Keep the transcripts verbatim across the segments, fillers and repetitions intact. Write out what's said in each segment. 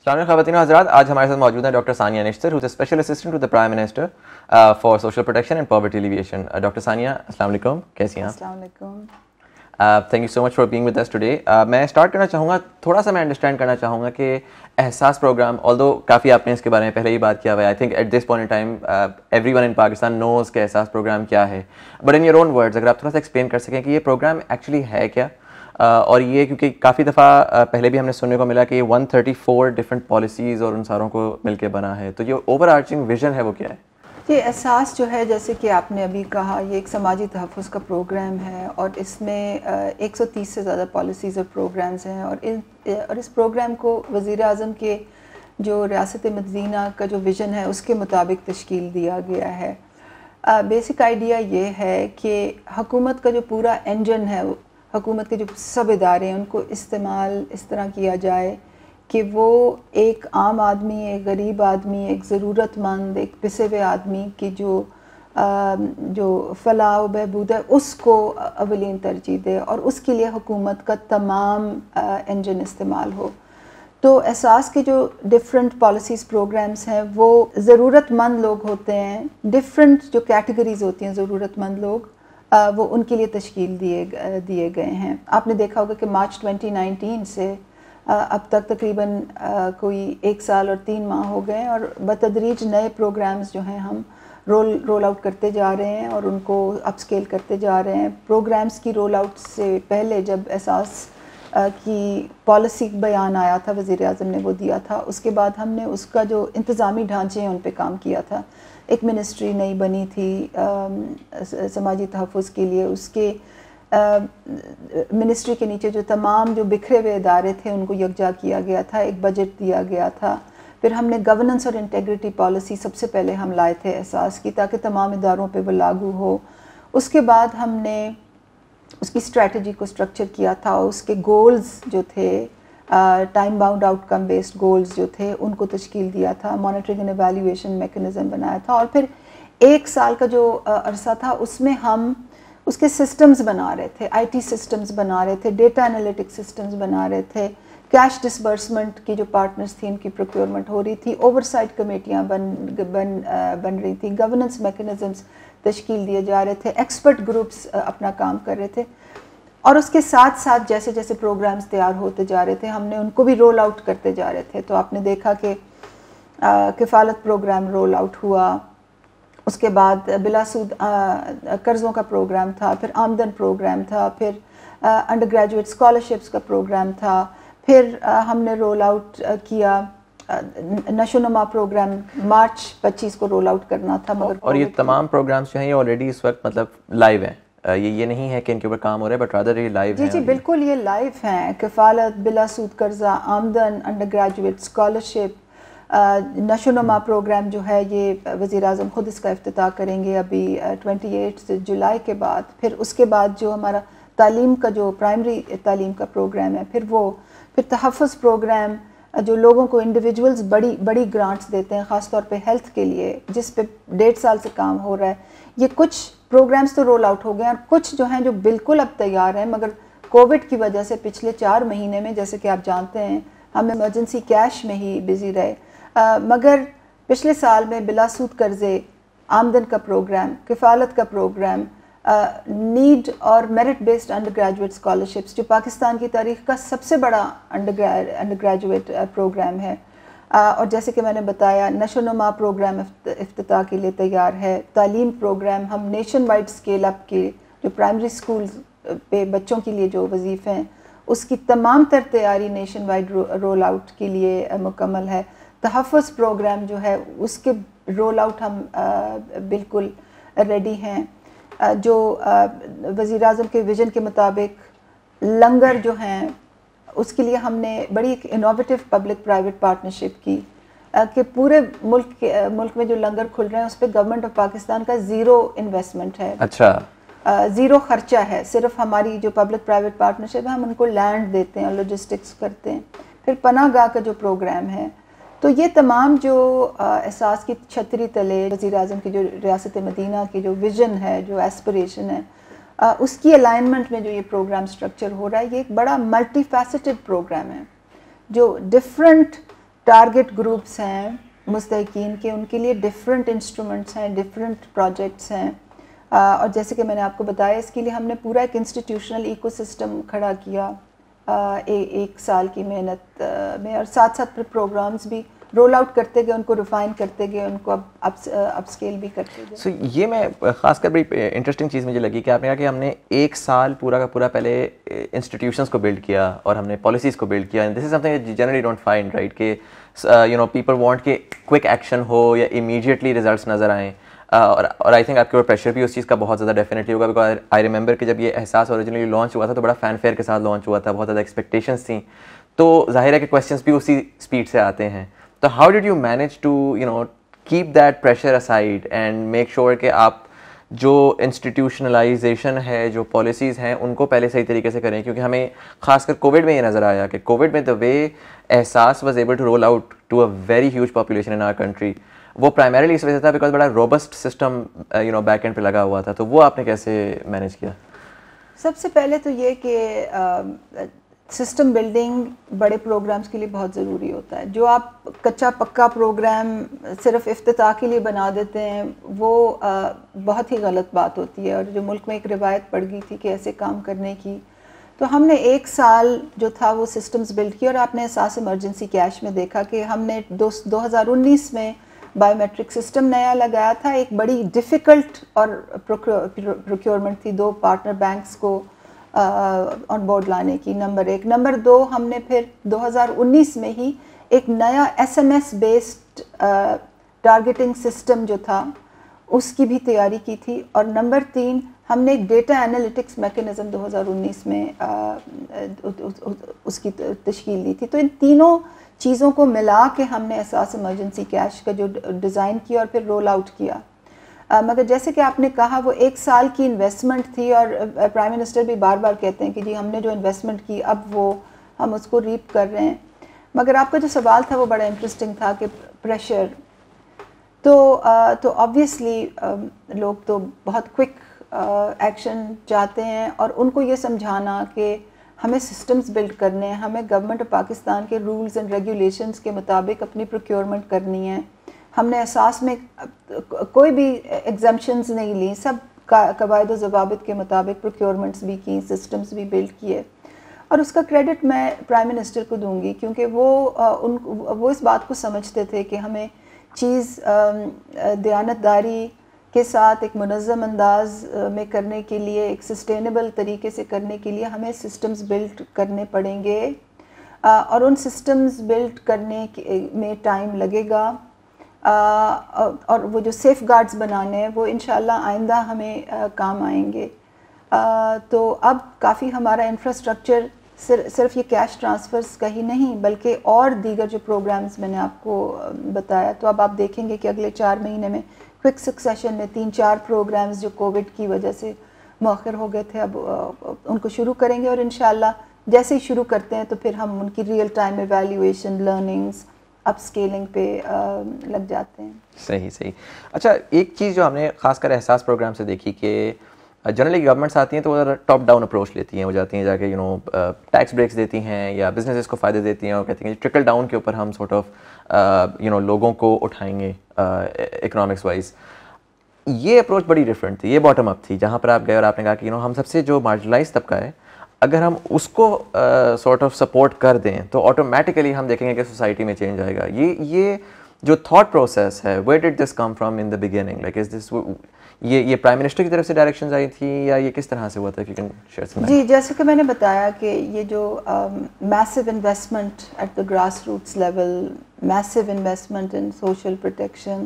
السلام علیکم خواتین و حضرات، آج ہمارے ساتھ موجود ہیں doctor Sania Nishtar, who's a special assistant to the Prime Minister uh, for social protection and poverty alleviation. Uh, doctor Sania السلام علیکم، کیسی ہیں آپ؟ السلام علیکم. Thank you so much for being with us today. میں اسٹارٹ کرنا چاہوں گا، تھوڑا سا میں انڈرسٹینڈ کرنا چاہوں گا کہ احساس پروگرام، آلدو کافی آپ نے اس کے بارے میں پہلے ہی بات کیا ہوا ہے. I think at this point in time every one ان پاکستان نوز کہ احساس پروگرام کیا ہے، but in your own words اگر آپ تھوڑا سا ایکسپلین کر سکیں کہ یہ پروگرام ایکچولی ہے کیا، اور یہ کیونکہ کافی دفعہ پہلے بھی ہم نے سننے کو ملا کہ یہ one thirty four different policies اور ان ساروں کو مل کے بنا ہے، تو یہ اوور آرچنگ ویژن ہے وہ کیا ہے؟ یہ احساس جو ہے، جیسے کہ آپ نے ابھی کہا، یہ ایک سماجی تحفظ کا پروگرام ہے اور اس میں ایک سو تیس سے زیادہ پالیسیز اور پروگرامز ہیں، اور ان اور اس پروگرام کو وزیر اعظم کے جو ریاست مدینہ کا جو ویژن ہے اس کے مطابق تشکیل دیا گیا ہے. بیسک آئیڈیا یہ ہے کہ حکومت کا جو پورا انجن ہے، حکومت کے جو سب ادارے ہیں، ان کو استعمال اس طرح کیا جائے کہ وہ ایک عام آدمی، ایک غریب آدمی، ایک ضرورت مند، ایک پسے ہوئے آدمی کی جو جو فلاح و بہبود ہے اس کو اولین ترجیح دے، اور اس کے لیے حکومت کا تمام انجن استعمال ہو. تو احساس کے جو ڈفرینٹ پالیسیز پروگرامز ہیں وہ ضرورت مند لوگ ہوتے ہیں، ڈفرینٹ جو کیٹیگریز ہوتی ہیں ضرورت مند لوگ، وہ ان کے لیے تشکیل دیے دیے گئے ہیں. آپ نے دیکھا ہوگا کہ مارچ ٹوئنٹی نائنٹین سے اب تک تقریباً کوئی ایک سال اور تین ماہ ہو گئے، اور بتدریج نئے پروگرامز جو ہیں ہم رول رول آؤٹ کرتے جا رہے ہیں اور ان کو اپ اسکیل کرتے جا رہے ہیں. پروگرامز کی رول آؤٹ سے پہلے جب احساس کی پالیسی بیان آیا تھا، وزیر اعظم نے وہ دیا تھا، اس کے بعد ہم نے اس کا جو انتظامی ڈھانچے ہیں ان پہ کام کیا تھا. ایک منسٹری نئی بنی تھی سماجی تحفظ کے لیے، اس کے منسٹری کے نیچے جو تمام جو بکھرے ہوئے ادارے تھے ان کو یکجا کیا گیا تھا، ایک بجٹ دیا گیا تھا. پھر ہم نے گورننس اور انٹیگریٹی پالیسی سب سے پہلے ہم لائے تھے احساس کی، تاکہ تمام اداروں پہ وہ لاگو ہو. اس کے بعد ہم نے اس کی اسٹریٹجی کو اسٹرکچر کیا تھا، اس کے گولز جو تھے، time bound outcome based goals جو تھے ان کو تشکیل دیا تھا، مانیٹرنگ اینڈ ایویلیویشن میکنزم بنایا تھا، اور پھر ایک سال کا جو عرصہ تھا اس میں ہم اس کے سسٹمز بنا رہے تھے، آئی ٹی سسٹمز بنا رہے تھے، ڈیٹا انالیٹک سسٹمز بنا رہے تھے، کیش ڈسبرسمنٹ کی جو پارٹنرز تھیں ان کی پروکیورمنٹ ہو رہی تھی، اوور سائٹ کمیٹیاں بن بن بن رہی تھیں، گورننس میکنزمز تشکیل دیے جا رہے تھے، ایکسپرٹ گروپس اپنا کام کر رہے تھے. اور اس کے ساتھ ساتھ جیسے جیسے پروگرامز تیار ہوتے جا رہے تھے ہم نے ان کو بھی رول آؤٹ کرتے جا رہے تھے. تو آپ نے دیکھا کہ کفالت پروگرام رول آؤٹ ہوا، اس کے بعد بلا سود قرضوں کا پروگرام تھا، پھر آمدن پروگرام تھا، پھر انڈر گریجویٹ اسکالرشپس کا پروگرام تھا، پھر ہم نے رول آؤٹ کیا نشو نما پروگرام مارچ پچیس کو رول آؤٹ کرنا تھا. مگر اور یہ تمام پروگرامز جو ہیں یہ آلریڈی اس وقت مطلب لائیو ہیں، یہ یہ نہیں ہے کہ ان کے اوپر کام ہو رہا ہے، بٹ رادر یہ لائیو ہیں. جی جی بالکل یہ لائیو ہیں. کفالت، بلا سود قرضہ، آمدن، انڈر گریجویٹ اسکالرشپ، نشو نما پروگرام جو ہے یہ وزیر اعظم خود اس کا افتتاح کریں گے ابھی ٹوئنٹی ایٹ جولائی کے بعد. پھر اس کے بعد جو ہمارا تعلیم کا جو پرائمری تعلیم کا پروگرام ہے، پھر وہ پھر تحفظ پروگرام جو لوگوں کو انڈیویجولز بڑی بڑی گرانٹس دیتے ہیں، خاص طور پہ ہیلتھ کے لیے، جس پہ ڈیڑھ سال سے کام ہو رہا ہے. یہ کچھ پروگرامز تو رول آؤٹ ہو گئے ہیں، اور کچھ جو ہیں جو بالکل اب تیار ہیں، مگر کووڈ کی وجہ سے پچھلے چار مہینے میں جیسے کہ آپ جانتے ہیں ہم ایمرجنسی کیش میں ہی بزی رہے. مگر پچھلے سال میں بلا سود قرضے، آمدن کا پروگرام، کفالت کا پروگرام، نیڈ اور merit based undergraduate scholarships جو پاکستان کی تاریخ کا سب سے بڑا انڈر انڈر گریجویٹ پروگرام ہے، اور جیسے کہ میں نے بتایا نشو نما پروگرام افتتاح کے لیے تیار ہے. تعلیم پروگرام ہم نیشن وائڈ اسکیل اپ کے جو پرائمری اسکولز پہ بچوں کے لیے جو وظیفے ہیں اس کی تمام تر تیاری نیشن وائڈ رول آؤٹ کے لیے مکمل ہے. تحفظ پروگرام جو ہے اس کے رول آؤٹ ہم بالکل ریڈی ہیں. جو وزیر اعظم کے ویژن کے مطابق لنگر جو ہیں اس کے لیے ہم نے بڑی ایک انوویٹیو پبلک پرائیویٹ پارٹنرشپ کی کہ پورے ملک کے ملک میں جو لنگر کھل رہے ہیں اس پہ گورنمنٹ آف پاکستان کا زیرو انویسٹمنٹ ہے. اچھا، زیرو خرچہ ہے، صرف ہماری جو پبلک پرائیویٹ پارٹنرشپ ہے ہم ان کو لینڈ دیتے ہیں، لاجسٹکس کرتے ہیں. پھر پناہ گاہ کا جو پروگرام ہے، تو یہ تمام جو احساس کی چھتری تلے وزیر اعظم کی جو ریاست مدینہ کی جو ویژن ہے، جو ایسپریشن ہے، اس کی الائنمنٹ میں جو یہ پروگرام سٹرکچر ہو رہا ہے، یہ ایک بڑا ملٹی فیسٹڈ پروگرام ہے جو ڈفرینٹ ٹارگٹ گروپس ہیں مستحقین کے, ان کے لیے ڈفرینٹ انسٹرومنٹس ہیں, ڈفرینٹ پروجیکٹس ہیں, اور جیسے کہ میں نے آپ کو بتایا اس کے لیے ہم نے پورا ایک انسٹیٹیوشنل ایکو سسٹم کھڑا کیا ایک سال کی محنت میں, اور ساتھ ساتھ پھر پروگرامز بھی رول آؤٹ کرتے گئے, ان کو ریفائن کرتے گئے, ان کو اب اپ اسکیل بھی کرتے گئے. سو یہ میں خاص کر بڑی انٹرسٹنگ چیز مجھے لگی کہ آپ نے کہا کہ ہم نے ایک سال پورا کا پورا پہلے انسٹیٹیوشنس کو بلڈ کیا اور ہم نے پالیسیز کو بلڈ کیا. This is something generally don't find right کہ یو نو پیپل وانٹ کہ کوئک ایکشن ہو یا امیڈیٹلی ریزلٹس نظر آئیں, اور اور آئی تھنک آپ کے اوپر پریشر بھی اس چیز کا بہت زیادہ ڈیفینیٹلی ہوگا, بیکاز آئی ریمبر کہ جب یہ احساس اوریجنلی لانچ ہوا تھا تو بڑا فین فیئر کے ساتھ لانچ ہوا تھا, بہت زیادہ ایکسپیکٹیشنس تھیں, تو ظاہر ہے کہ کویسچنس بھی اسی اسپیڈ سے آتے ہیں. تو how did you manage to you know keep that pressure aside and make sure کہ آپ جو انسٹیٹیوشنلائزیشن ہے, جو پالیسیز ہیں, ان کو پہلے صحیح طریقے سے کریں, کیونکہ ہمیں خاص کر کووڈ میں یہ نظر آیا کہ کووڈ میں the way Ehsaas was able to roll out to a very huge population in our country, وہ پرائمریلی اس وجہ سے تھا بیکاز بڑا robust system you know back end پہ لگا ہوا تھا. تو وہ آپ نے کیسے مینیج کیا؟ سب سے پہلے تو یہ کہ سسٹم بلڈنگ بڑے پروگرامز کے لیے بہت ضروری ہوتا ہے. جو آپ کچا پکا پروگرام صرف افتتاح کے لیے بنا دیتے ہیں وہ بہت ہی غلط بات ہوتی ہے, اور جو ملک میں ایک روایت پڑ گئی تھی کہ ایسے کام کرنے کی, تو ہم نے ایک سال جو تھا وہ سسٹمز بلڈ کی. اور آپ نے احساس ایمرجنسی کیش میں دیکھا کہ ہم نے دو ہزار انیس میں بایو میٹرک سسٹم نیا لگایا تھا. ایک بڑی ڈیفیکلٹ اور پروکیورمنٹ تھی دو پارٹنر بینکس کو آن بورڈ لانے کی, نمبر ایک. نمبر دو, ہم نے پھر دو ہزار انیس میں ہی ایک نیا S M S based targeting system جو تھا اس کی بھی تیاری کی تھی. اور نمبر تین, ہم نے ایک ڈیٹا انالیٹکس میکینزم دو ہزار انیس میں اس کی تشکیل دی تھی. تو ان تینوں چیزوں کو ملا کے ہم نے احساس ایمرجنسی کیش کا جو ڈیزائن کیا اور پھر رول آؤٹ کیا. مگر جیسے کہ آپ نے کہا وہ ایک سال کی انویسٹمنٹ تھی, اور پرائم منسٹر بھی بار بار کہتے ہیں کہ جی ہم نے جو انویسٹمنٹ کی اب وہ ہم اس کو ریپ کر رہے ہیں. مگر آپ کا جو سوال تھا وہ بڑا انٹرسٹنگ تھا کہ پریشر, تو تو آبویسلی لوگ تو بہت کوئک ایکشن چاہتے ہیں, اور ان کو یہ سمجھانا کہ ہمیں سسٹمز بلڈ کرنے ہیں, ہمیں گورنمنٹ آف پاکستان کے رولز اینڈ ریگولیشنز کے مطابق اپنی پروکیورمنٹ کرنی ہے. ہم نے احساس میں کوئی بھی ایگزمپشنز نہیں لی, سب قواعد و ضوابط کے مطابق پروکیورمنٹس بھی کی, سسٹمز بھی بلڈ کیے. اور اس کا کریڈٹ میں پرائم منسٹر کو دوں گی, کیونکہ وہ ان وہ اس بات کو سمجھتے تھے کہ ہمیں چیز دیانتداری کے ساتھ ایک منظم انداز میں کرنے کے لیے, ایک سسٹینیبل طریقے سے کرنے کے لیے ہمیں سسٹمز بلڈ کرنے پڑیں گے, اور ان سسٹمز بلڈ کرنے میں ٹائم لگے گا, اور وہ جو سیف گارڈز بنانے ہیں وہ انشاءاللہ آئندہ ہمیں کام آئیں گے. تو اب کافی ہمارا انفراسٹرکچر صرف یہ کیش ٹرانسفرز کا ہی نہیں بلکہ اور دیگر جو پروگرامز میں نے آپ کو بتایا, تو اب آپ دیکھیں گے کہ اگلے چار مہینے میں کوئک سکسیشن میں تین چار پروگرامز جو کووڈ کی وجہ سے مؤخر ہو گئے تھے اب ان کو شروع کریں گے, اور انشاءاللہ جیسے ہی شروع کرتے ہیں تو پھر ہم ان کی real time evaluation, learnings, upscaling پہ لگ جاتے ہیں. صحیح صحیح. اچھا, ایک چیز جو ہم نے خاص کر احساس پروگرام سے دیکھی کہ جنرلی گورنمنٹس آتی ہیں تو وہ ٹاپ ڈاؤن اپروچ لیتی ہیں, وہ جاتی ہیں جا کے یو نو ٹیکس بریکس دیتی ہیں یا بزنسز کو فائدے دیتی ہیں, اور کہتی ہیں ٹرکل ڈاؤن کے اوپر ہم سارٹ آف یو نو لوگوں کو اٹھائیں گے اکنامکس وائز. یہ اپروچ بڑی ڈفرینٹ تھی, یہ باٹم اپ تھی, جہاں پر آپ گئے اور آپ نے کہا کہ یو نو ہم سب سے جو مارجنلائز طبقہ ہے اگر ہم اس کو سارٹ آف سپورٹ کر دیں تو آٹومیٹیکلی ہم دیکھیں گے کہ سوسائٹی میں چینج آئے گا. یہ یہ جو تھاٹ پروسیس ہے, where did this come from in the beginning, like is this یہ یہ پرائم منسٹر کی طرف سے ڈائریکشنز آئی تھیں یا یہ کس طرح سے ہوا تھا؟ جی, جیسے کہ میں نے بتایا کہ یہ جو massive investment at the grass roots level, massive investment in social protection,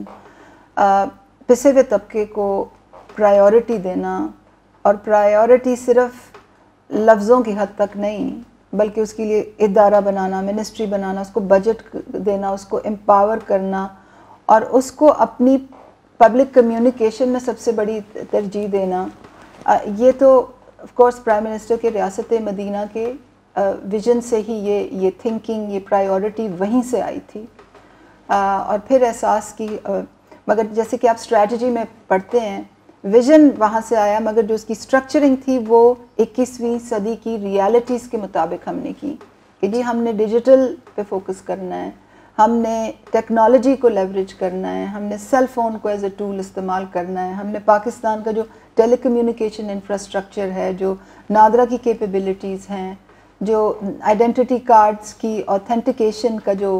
پسے ہوئے طبقے کو پرائیورٹی دینا, اور پرائیورٹی صرف لفظوں کی حد تک نہیں بلکہ اس کے لیے ادارہ بنانا, منسٹری بنانا, اس کو بجٹ دینا, اس کو امپاور کرنا, اور اس کو اپنی پبلک کمیونیکیشن میں سب سے بڑی ترجیح دینا, یہ تو آف کورس پرائم منسٹر کے ریاست مدینہ کے ویژن سے ہی یہ یہ تھنکنگ, یہ پرائیورٹی وہیں سے آئی تھی. اور پھر احساس کی, مگر جیسے کہ آپ اسٹریٹجی میں پڑھتے ہیں ویژن وہاں سے آیا, مگر جو اس کی اسٹرکچرنگ تھی وہ اکیسویں صدی کی ریالٹیز کے مطابق ہم نے کی کہ جی ہم نے ڈیجیٹل پہ فوکس کرنا ہے, ہم نے ٹیکنالوجی کو لیوریج کرنا ہے, ہم نے سیل فون کو ایز اے ٹول استعمال کرنا ہے, ہم نے پاکستان کا جو ٹیلی کمیونیکیشن انفراسٹرکچر ہے, جو نادرا کی کیپیبلٹیز ہیں, جو آئیڈینٹی کارڈز کی آتھینٹیکیشن کا جو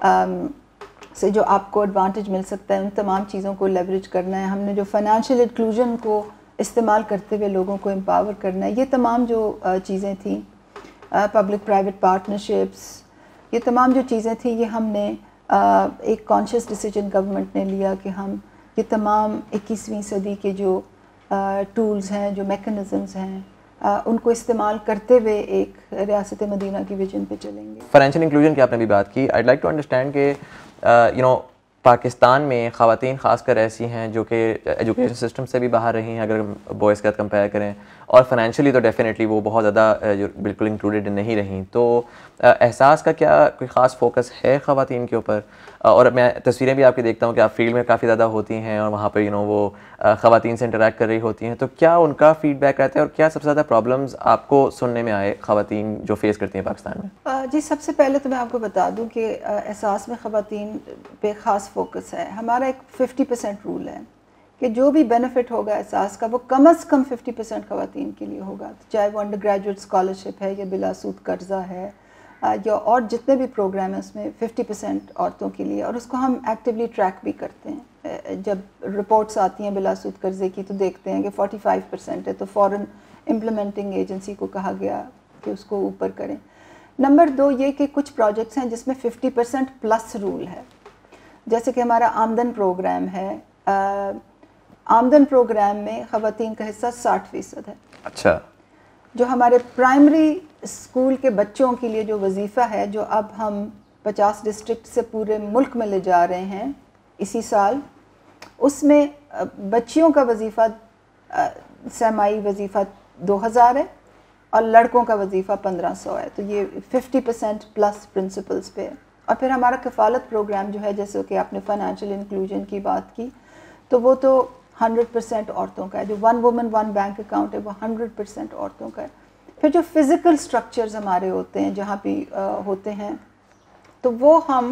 سے جو آپ کو ایڈوانٹیج مل سکتا ہے, ان تمام چیزوں کو لیوریج کرنا ہے. ہم نے جو فائنینشیل انکلوژن کو استعمال کرتے ہوئے لوگوں کو امپاور کرنا ہے. یہ تمام جو چیزیں تھیں, پبلک پرائیویٹ پارٹنرشپس, یہ تمام جو چیزیں تھیں, یہ ہم نے ایک کانشیس ڈیسیجن گورنمنٹ نے لیا کہ ہم یہ تمام اکیسویں صدی کے جو ٹولز ہیں, جو میکنزمز ہیں, ان کو استعمال کرتے ہوئے ایک ریاست مدینہ کی ویژن پہ چلیں گے. فائنینشیل انکلوژن کی آپ نے بھی بات کی. آئی لائک ٹو انڈرسٹینڈ کہ یو نو پاکستان میں خواتین خاص کر ایسی ہیں جو کہ ایجوکیشن سسٹم سے بھی باہر رہی ہیں اگر بوائز کے ساتھ کمپیئر کریں, اور فائنینشلی تو ڈیفینیٹلی وہ بہت زیادہ بالکل انکلوڈیڈ نہیں رہیں. تو احساس کا کیا کوئی خاص فوکس ہے خواتین کے اوپر؟ اور میں تصویریں بھی آپ کی دیکھتا ہوں کہ آپ فیلڈ میں کافی زیادہ ہوتی ہیں اور وہاں پہ یو نو وہ خواتین سے انٹریکٹ کر رہی ہوتی ہیں, تو کیا ان کا فیڈ بیک رہتا ہے اور کیا سب سے زیادہ پرابلمز آپ کو سننے میں آئے خواتین جو فیس کرتی ہیں پاکستان میں؟ جی, سب سے پہلے تو میں آپ کو بتا دوں کہ احساس میں خواتین پہ خاص فوکس ہے. ہمارا ایک ففٹی پرسینٹ رول ہے کہ جو بھی بینیفٹ ہوگا احساس کا وہ کم از کم ففٹی پرسینٹ خواتین کے لیے ہوگا, چاہے وہ انڈر گریجویٹ اسکالرشپ ہے یا بلا سود قرضہ ہے یا اور جتنے بھی پروگرام ہیں اس میں ففٹی پرسینٹ عورتوں کے لیے, اور اس کو ہم ایکٹیولی ٹریک بھی کرتے ہیں. جب رپورٹس آتی ہیں بلا سود قرضے کی تو دیکھتے ہیں کہ فورٹی فائیو پرسینٹ ہے, تو فوراً امپلیمنٹنگ ایجنسی کو کہا گیا کہ اس کو اوپر کریں. نمبر دو یہ کہ کچھ پروجیکٹس ہیں جس میں ففٹی پرسینٹ پلس رول ہے, جیسے کہ ہمارا آمدن پروگرام ہے. آمدن پروگرام میں خواتین کا حصہ ساٹھ فیصد ہے. اچھا. جو ہمارے پرائمری اسکول کے بچوں کے لیے جو وظیفہ ہے, جو اب ہم پچاس ڈسٹرکٹ سے پورے ملک میں لے جا رہے ہیں اسی سال, اس میں بچیوں کا وظیفہ سرمائی وظیفہ دو ہزار ہے اور لڑکوں کا وظیفہ پندرہ سو ہے. تو یہ ففٹی پرسینٹ پلس پرنسپلس پہ. اور پھر ہمارا کفالت پروگرام جو ہے, جیسے کہ آپ نے فائنینشیل انکلوژن کی بات کی, تو وہ تو ہنڈریڈ پرسینٹ عورتوں کا ہے. جو one woman one bank account ہے وہ ہنڈریڈ پرسینٹ عورتوں کا ہے. پھر جو فزیکل سٹرکچرز ہمارے ہوتے ہیں جہاں بھی ہوتے ہیں, تو وہ ہم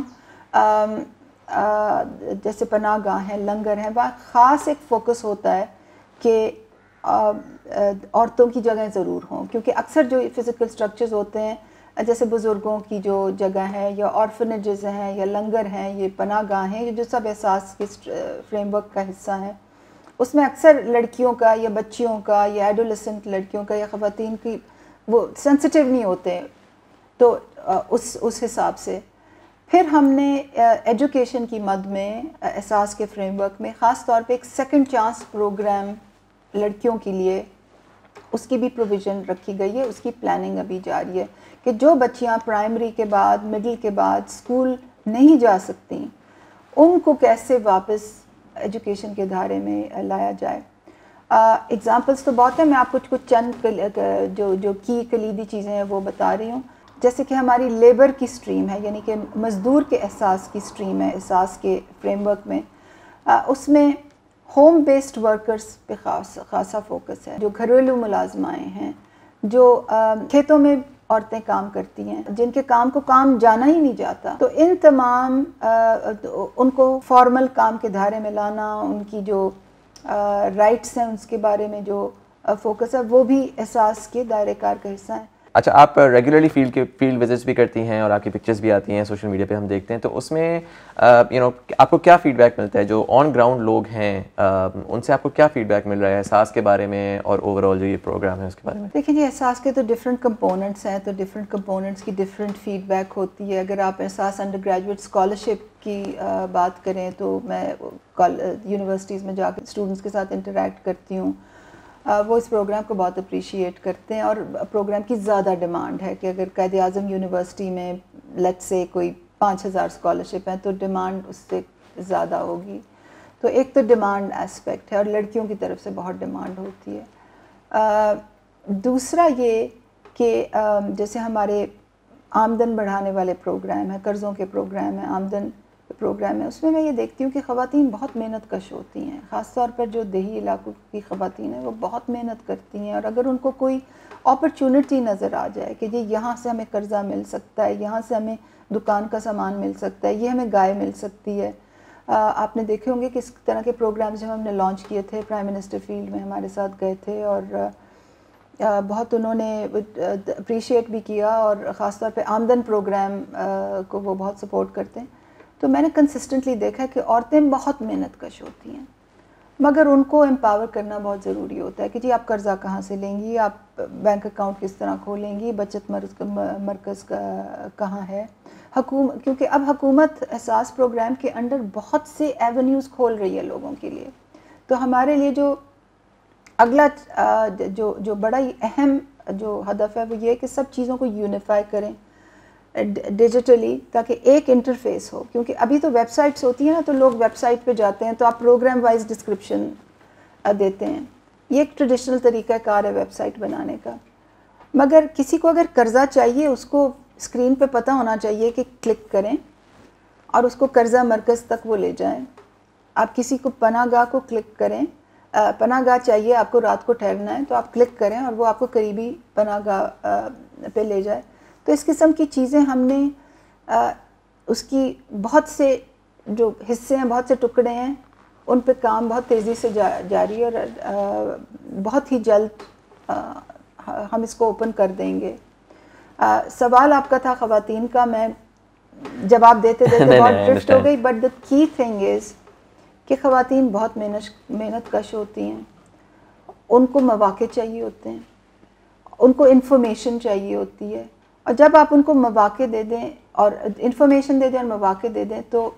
جیسے پناہ گاہ ہیں, لنگر ہیں, وہاں خاص ایک فوکس ہوتا ہے کہ عورتوں کی جگہیں ضرور ہوں, کیونکہ اکثر جو فزیکل سٹرکچرز ہوتے ہیں جیسے بزرگوں کی جو جگہ ہے یا آرفنیجز ہیں یا لنگر ہیں, یہ پناہ گاہ ہیں, یہ جو سب احساس کے فریم ورک کا حصہ ہیں, اس میں اکثر لڑکیوں کا یا بچیوں کا یا ایڈولسنٹ لڑکیوں کا یا خواتین کی وہ سینسٹیو نہیں ہوتے. تو اس اس حساب سے پھر ہم نے ایجوکیشن کی مد میں احساس کے فریم ورک میں خاص طور پہ ایک سیکنڈ چانس پروگرام لڑکیوں کے لیے, اس کی بھی پروویژن رکھی گئی ہے. اس کی پلاننگ ابھی جاری ہے کہ جو بچیاں پرائمری کے بعد مڈل کے بعد اسکول نہیں جا سکتی, ان کو کیسے واپس ایجوکیشن کے دھارے میں لایا جائے. اگزامپلس تو بہت ہیں, میں آپ کچھ کچھ چند جو جو کی کلیدی چیزیں ہیں وہ بتا رہی ہوں. جیسے کہ ہماری لیبر کی سٹریم ہے, یعنی کہ مزدور کے احساس کی سٹریم ہے احساس کے فریم ورک میں. اس میں ہوم بیسڈ ورکرز پہ خاص خاصا فوکس ہے, جو گھریلو ملازمائیں ہیں, جو کھیتوں میں عورتیں کام کرتی ہیں, جن کے کام کو کام جانا ہی نہیں جاتا. تو ان تمام ان کو فارمل کام کے دھارے میں لانا, ان کی جو رائٹس ہیں اس کے بارے میں جو فوکس ہے, وہ بھی احساس کے دائرے کار کا حصہ ہے. اچھا, آپ ریگولرلی فیلڈ کے فیلڈ وزٹس بھی کرتی ہیں اور آپ کی پکچرز بھی آتی ہیں سوشل میڈیا پہ ہم دیکھتے ہیں, تو اس میں یو نو آپ کو کیا فیڈ بیک ملتا ہے؟ جو آن گراؤنڈ لوگ ہیں ان سے آپ کو کیا فیڈ بیک مل رہا ہے احساس کے بارے میں اور اوور آل جو یہ پروگرام ہے اس کے بارے میں؟ دیکھیں جی, احساس کے تو ڈفرینٹ کمپوننٹس ہیں, تو ڈفرینٹ کمپوننٹس کی ڈفرینٹ فیڈ بیک ہوتی ہے. اگر آپ احساس انڈر گریجویٹ اسکالرشپ کی بات کریں تو میں یونیورسٹیز میں جا کے اسٹوڈنٹس کے ساتھ انٹریکٹ کرتی ہوں, وہ اس پروگرام کو بہت اپریشیٹ کرتے ہیں. اور پروگرام کی زیادہ ڈیمانڈ ہے کہ اگر قائد اعظم یونیورسٹی میں لیٹ سے کوئی پانچ ہزار اسکالرشپ ہیں تو ڈیمانڈ اس سے زیادہ ہوگی. تو ایک تو ڈیمانڈ اسپیکٹ ہے, اور لڑکیوں کی طرف سے بہت ڈیمانڈ ہوتی ہے. دوسرا یہ کہ جیسے ہمارے آمدن بڑھانے والے پروگرام ہیں, قرضوں کے پروگرام ہیں, آمدن پروگرام ہے, اس میں میں یہ دیکھتی ہوں کہ خواتین بہت محنت کش ہوتی ہیں. خاص طور پر جو دیہی علاقوں کی خواتین ہیں وہ بہت محنت کرتی ہیں, اور اگر ان کو کوئی اپرچونٹی نظر آ جائے کہ جی یہاں سے ہمیں قرضہ مل سکتا ہے, یہاں سے ہمیں دکان کا سامان مل سکتا ہے, یہ ہمیں گائے مل سکتی ہے. آپ نے دیکھے ہوں گے کہ اس طرح کے پروگرامز جب ہم نے لانچ کیے تھے, پرائم منسٹر فیلڈ میں ہمارے ساتھ گئے تھے اور بہت انہوں نے اپریشیٹ بھی کیا, اور خاص طور پہ آمدن پروگرام کو وہ بہت سپورٹ کرتے ہیں. تو میں نے کنسسٹنٹلی دیکھا کہ عورتیں بہت محنت کش ہوتی ہیں, مگر ان کو امپاور کرنا بہت ضروری ہوتا ہے کہ جی آپ قرضہ کہاں سے لیں گی, آپ بینک اکاؤنٹ کس طرح کھولیں گی, بچت مرکز کہاں ہے. حکومت کیونکہ اب حکومت احساس پروگرام کے انڈر بہت سے ایونیوز کھول رہی ہے لوگوں کے لیے. تو ہمارے لیے جو اگلا جو جو بڑا ہی اہم جو ہدف ہے وہ یہ کہ سب چیزوں کو یونیفائی کریں ڈیجیٹلی, تاکہ ایک انٹرفیس ہو. کیونکہ ابھی تو ویب سائٹس ہوتی ہیں نا, تو لوگ ویب سائٹ پہ جاتے ہیں تو آپ پروگرام وائز ڈسکرپشن دیتے ہیں. یہ ایک ٹریڈیشنل طریقہ کار ہے ویب سائٹ بنانے کا. مگر کسی کو اگر قرضہ چاہیے, اس کو اسکرین پہ پتہ ہونا چاہیے کہ کلک کریں اور اس کو قرضہ مرکز تک وہ لے جائیں. آپ کسی کو پناہ گاہ کو کلک کریں, پناہ گاہ چاہیے آپ کو, رات کو ٹھہرنا ہے, تو آپ کلک کریں اور وہ آپ کو قریبی پناہ گاہ پہ لے جائے. تو اس قسم کی چیزیں ہم نے اس کی بہت سے جو حصے ہیں, بہت سے ٹکڑے ہیں, ان پہ کام بہت تیزی سے جاری ہے, اور بہت ہی جلد ہم اس کو اوپن کر دیں گے. سوال آپ کا تھا خواتین کا, میں جواب دیتے دیتے بہت ڈرفٹ ہو گئی, بٹ دا کی تھنگ از کہ خواتین بہت محنت محنت کش ہوتی ہیں, ان کو مواقع چاہیے ہوتے ہیں, ان کو انفارمیشن چاہیے ہوتی ہے, اور جب آپ ان کو مواقع دے دیں اور انفارمیشن دے دیں اور مواقع دے دیں تو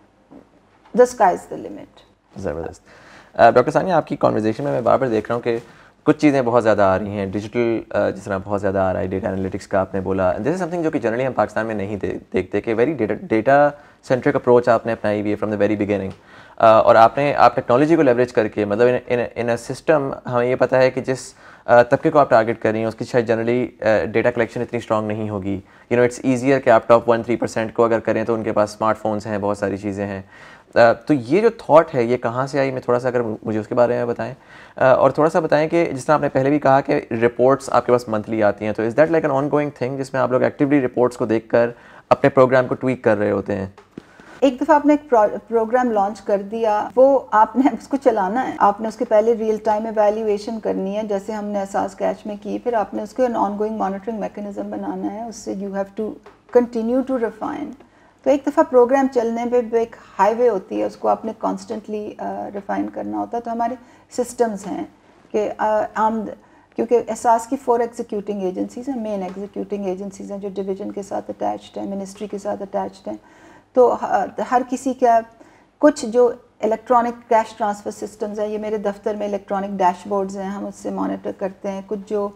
the sky is the limit. زبردست. ڈاکٹر ثانیہ, آپ کی کانورزیشن میں میں بار بار دیکھ رہا ہوں کہ کچھ چیزیں بہت زیادہ آ رہی ہیں, ڈیجیٹل جس طرح بہت زیادہ آ رہا ہے, ڈیٹا انالیٹکس کا آپ نے بولا, دس از سم تھنگ جو کہ جنرلی ہم پاکستان میں نہیں دیکھتے, کہ ویری ڈیٹا سینٹرک اپروچ آپ نے اپنائی ہوئی ہے فرام دا ویری بگننگ, اور آپ نے آپ ٹیکنالوجی کو لیوریج کر کے, مطلب ان اے سسٹم ہمیں یہ پتہ ہے کہ جس طبقے کو آپ ٹارگیٹ کر رہی ہیں اس کی شاید جنرلی ڈیٹا کلیکشن اتنی اسٹرانگ نہیں ہوگی. یو نو اٹس ایزیئر کہ آپ ٹاپ ون تھری پرسینٹ کو اگر کریں تو ان کے پاس اسمارٹ فونس ہیں, بہت ساری چیزیں ہیں. تو یہ جو تھاٹ ہے یہ کہاں سے آئی, میں تھوڑا سا اگر مجھے اس کے بارے میں بتائیں, اور تھوڑا سا بتائیں کہ جس طرح آپ نے پہلے بھی کہا کہ رپورٹس آپ کے پاس منتھلی آتی ہیں, تو is that like an ongoing thing جس میں آپ لوگ ایکٹیولی رپورٹس کو دیکھ کر اپنے پروگرام کو ٹویک کر رہے ہوتے ہیں؟ ایک دفعہ آپ نے ایک پروگرام لانچ کر دیا, وہ آپ نے اس کو چلانا ہے, آپ نے اس کے پہلے ریئل ٹائم ایویلیویشن کرنی ہے, جیسے ہم نے احساس کیچ میں کی, پھر آپ نے اس کو an ongoing monitoring mechanism بنانا ہے, اس سے you have to continue to refine. تو ایک دفعہ پروگرام چلنے پہ ایک ہائی وے ہوتی ہے, اس کو آپ نے کانسٹنٹلی ریفائن کرنا ہوتا ہے. تو ہمارے سسٹمز ہیں کہ آمد, کیونکہ احساس کی فور ایگزیکیوٹنگ ایجنسیز ہیں, مین ایگزیکیوٹنگ ایجنسیز ہیں جو ڈویژن کے ساتھ اٹیچڈ ہیں, منسٹری کے ساتھ اٹیچڈ ہیں. تو ہر کسی کا کچھ جو الیکٹرانک کیش ٹرانسفر سسٹمز ہیں, یہ میرے دفتر میں الیکٹرانک ڈیش بورڈز ہیں, ہم اس سے مانیٹر کرتے ہیں. کچھ جو